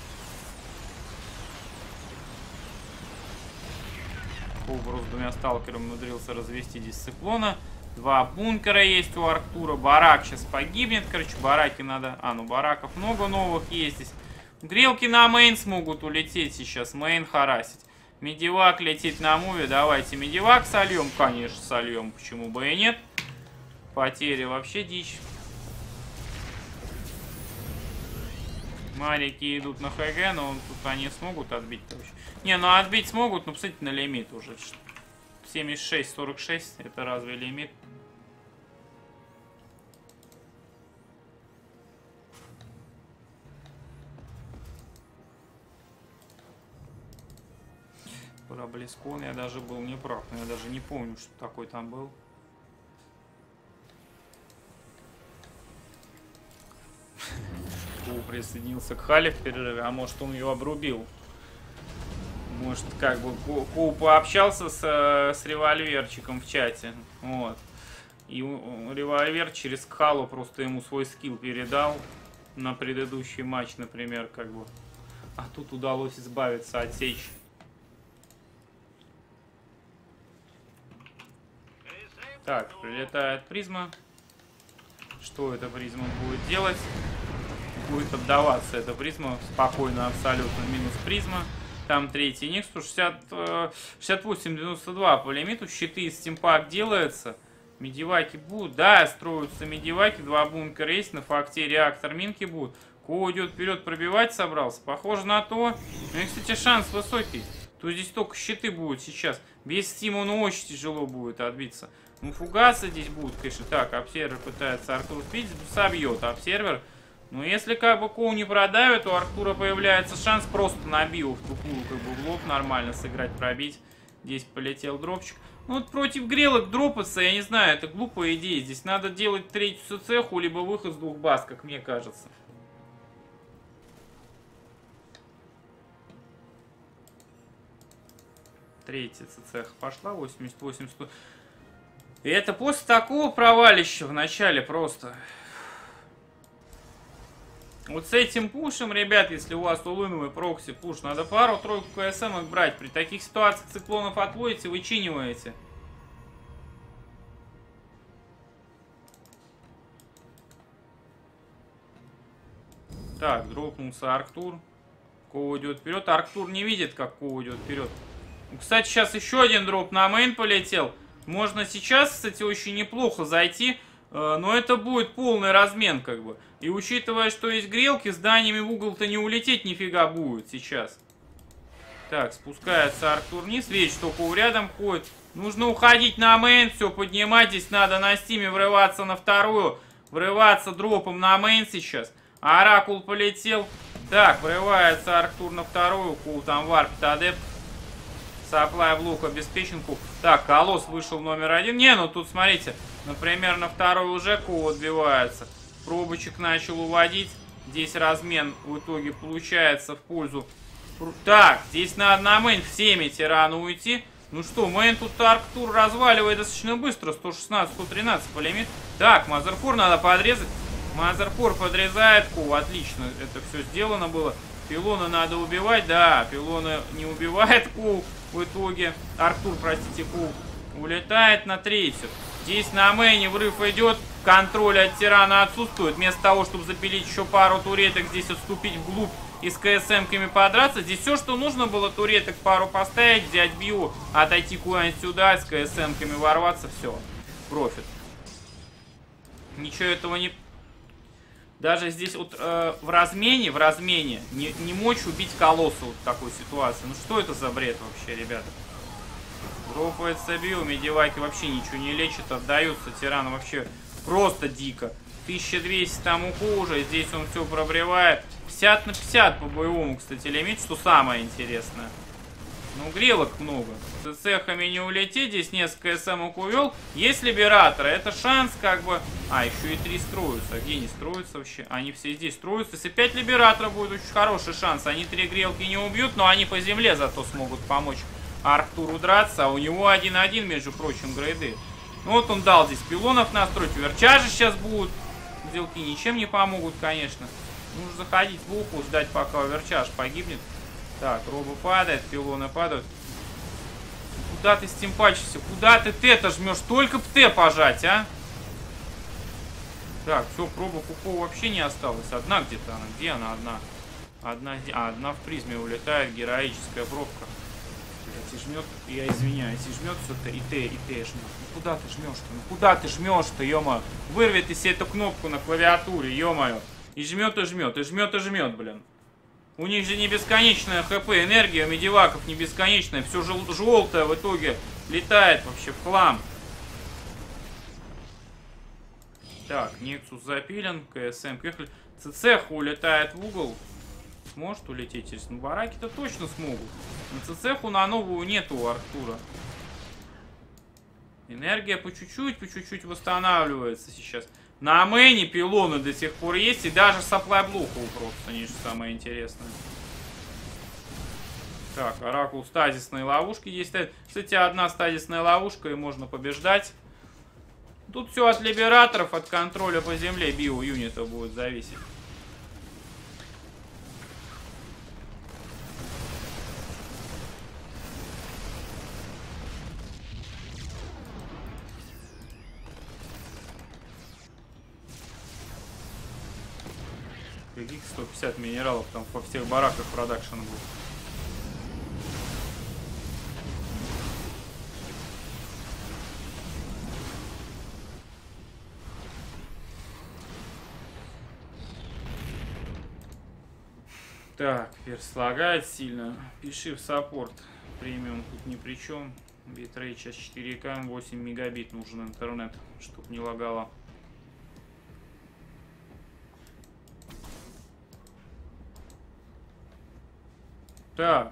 Кубру с двумя сталкерами умудрился развести здесь циклона. 2 бункера есть у Артура. Барак сейчас погибнет. Короче, бараки надо... ну бараков много новых есть здесь. Грелки на мейн смогут улететь сейчас. Мейн харасить. Медивак летит на муве. Давайте медивак сольем. Конечно, сольем. Почему бы и нет. Потери вообще дичь. Марики идут на ХГ, но тут они смогут отбить вообще. Не, ну отбить смогут, но, кстати, на лимит уже. 76-46, это разве лимит? Про Близкон я даже был неправ, но я даже не помню, что такой там был. Присоединился к Хале в перерыве, а может он ее обрубил. Может, как бы Ку пообщался с револьверчиком в чате. Вот. И револьвер через Кхалу просто ему свой скилл передал на предыдущий матч, например, как бы. А тут удалось избавиться от сечи. Так, прилетает призма. Что эта призма будет делать? Будет отдаваться эта призма. Спокойно, абсолютно. Минус призма. Там третий Никс. 68-92 по лимиту. Щиты из стимпак делается. Медиваки будут. Да, строятся медиваки. 2 бункера есть. На факте реактор минки будут. Ко идет вперед, пробивать собрался. Похоже на то. Ну и, кстати, шанс высокий. То здесь только щиты будут сейчас. Без стима, ну, очень тяжело будет отбиться. Ну, фугасы здесь будут, конечно. Так, обсервер пытается Артур сбить, собьет обсервер. Но если как бы Коу не продавит, то у Артура появляется шанс просто на био в тупую, как бы в лоб нормально сыграть, пробить. Здесь полетел дропчик. Ну, вот против грелок дропаться, я не знаю, это глупая идея. Здесь надо делать третью цеху, либо выход с 2 баз, как мне кажется. Третья цеха пошла, 88-100. И это после такого провалища в начале просто. Вот с этим пушем, ребят, если у вас улыновый прокси пуш, надо пару-тройку КСМ брать. При таких ситуациях циклонов отводите, вычиниваете. Так, дропнулся Арктур. Коу идет вперед. Арктур не видит, как Коу идет вперед. Кстати, сейчас еще один дроп на мейн полетел. Можно сейчас, кстати, очень неплохо зайти, но это будет полный размен, как бы. И учитывая, что есть грелки, зданиями в угол-то не улететь нифига будет сейчас. Так, спускается Артур вниз, видит, что Коу рядом ходит. Нужно уходить на мейн, все, поднимать. Здесь надо на стиме врываться на вторую, врываться дропом на мейн сейчас. Оракул полетел. Так, врывается Артур на вторую, Коу там варпит адепт. Саплай в лук обеспечен. Так, Колосс вышел номер 1. Не, ну тут смотрите, например, на второй уже Коу отбивается. Пробочек начал уводить. Здесь размен в итоге получается в пользу. Так, здесь надо на мейн всеми тирану уйти. Ну что, мейн тут Арктур разваливает достаточно быстро. 116-113 по лимиту. Так, Мазерфор надо подрезать. Мазерфор подрезает Коу. Отлично, это все сделано было. Пилона надо убивать. Да, пилона не убивает Коу. В итоге Артур, простите, Коу улетает на третью. Здесь на мейне врыв идет. Контроль от тирана отсутствует. Вместо того, чтобы запилить еще пару туреток, здесь отступить вглубь и с КСМ-ками подраться. Здесь все, что нужно было, туреток пару поставить, взять био, отойти куда-нибудь сюда, с КСМ-ками ворваться, все. Профит. Ничего этого не... Даже здесь вот в размене не мочь убить Колосса вот в такой ситуации. Ну что это за бред вообще, ребята? Дропается био, медиваки вообще ничего не лечат, отдаются тирану вообще просто дико. 1200 там у Коужа, здесь он все пробревает. 50 на 50 по боевому, кстати, лимит, что самое интересное. Ну, грелок много. С цехами не улететь, здесь несколько СМок увел. Есть либераторы, это шанс как бы... А, еще и 3 строятся. Где не строятся вообще? Они все здесь строятся. Если 5 либераторов будет очень хороший шанс. Они 3 грелки не убьют, но они по земле зато смогут помочь Арктуру драться. А у него 1-1, между прочим, грейды. Ну вот он дал здесь пилонов настроить. Верчажи сейчас будут. Грелки ничем не помогут, конечно. Нужно заходить в уху, ждать, пока Верчаж погибнет. Так, робы падает, пилоны падают. Куда ты стимпачишься? Куда ты Т-то жмешь? Только Т пожать, а? Так, все, проба Куко вообще не осталось. Одна где-то она. Где она одна? Одна в призме улетает. Героическая пробка. Блять, и жмет, я извиняюсь, и жмет все-то, и Т жмет. Ну куда ты жмешь-то? Ну куда ты жмешь-то, ё-моё? Вырвет из эту кнопку на клавиатуре, ё-моё. И жмет, и жмет, и жмет, и жмет, блин. У них же не бесконечная ХП, энергия у медиваков не бесконечная. Все желтое в итоге летает вообще в хлам. Так, Нексус запилен, КСМ приехали. ЦЦХ улетает в угол. Сможет улететь, если ну, бараки-то точно смогут. На ЦЦХу на новую нету у Арктура. Энергия по чуть-чуть восстанавливается сейчас. На мэне пилоны до сих пор есть, и даже саплай блоку просто, не самое интересное. Так, Оракул стазисные ловушки есть. Кстати, одна стазисная ловушка, и можно побеждать. Тут все от либераторов, от контроля по земле био-юнита будет зависеть. Каких 150 минералов там во всех бараках продакшн был. Так, перс лагает сильно. Пиши в саппорт. Премиум тут ни при чем. Битрейт сейчас 4К, 8 мегабит нужен интернет, чтоб не лагало. Так.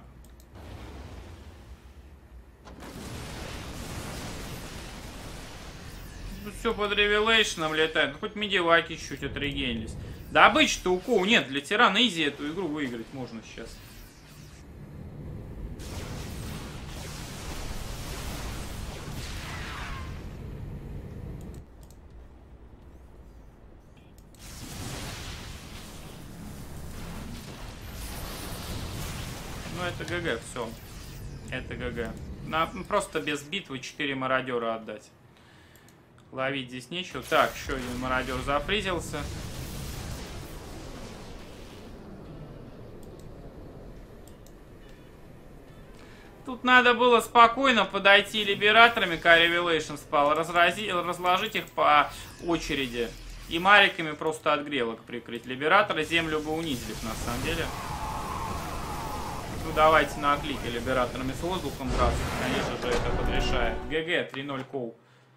Тут все под ревелейшном летает. Ну, хоть медиваки чуть отрегенились. Добычи-то у Коу нет. Для тирана изи эту игру выиграть можно сейчас. Ну это ГГ, все. Это ГГ. Надо просто без битвы 4 мародера отдать. Ловить здесь нечего. Так, еще один мародер запризился. Тут надо было спокойно подойти либераторами, когда Revelation спал, разложить их по очереди. И мариками просто от грелок прикрыть. Либераторы землю бы унизили, на самом деле. Ну давайте на клике либераторами с воздухом драться. Конечно же это подрешает. ГГ 3-0 Коу.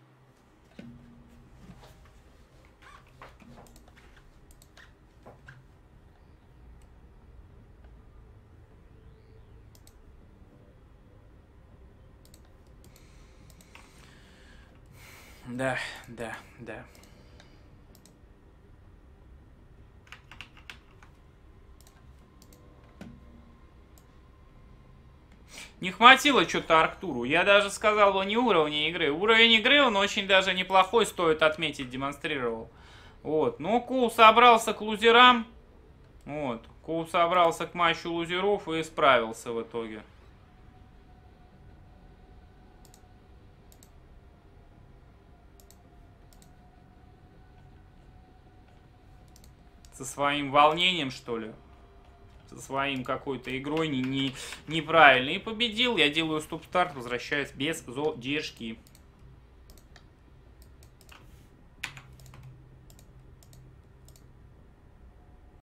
Да. Не хватило что-то Арктуру. Я даже сказал, он не уровня игры. Уровень игры он очень даже неплохой, стоит отметить, демонстрировал. Вот. Но Коу собрался к лузерам. Вот. Коу собрался к матчу лузеров и справился в итоге. Со своим волнением, что ли? Со своим какой-то игрой неправильно. И победил. Я делаю стоп-старт, возвращаюсь без задержки.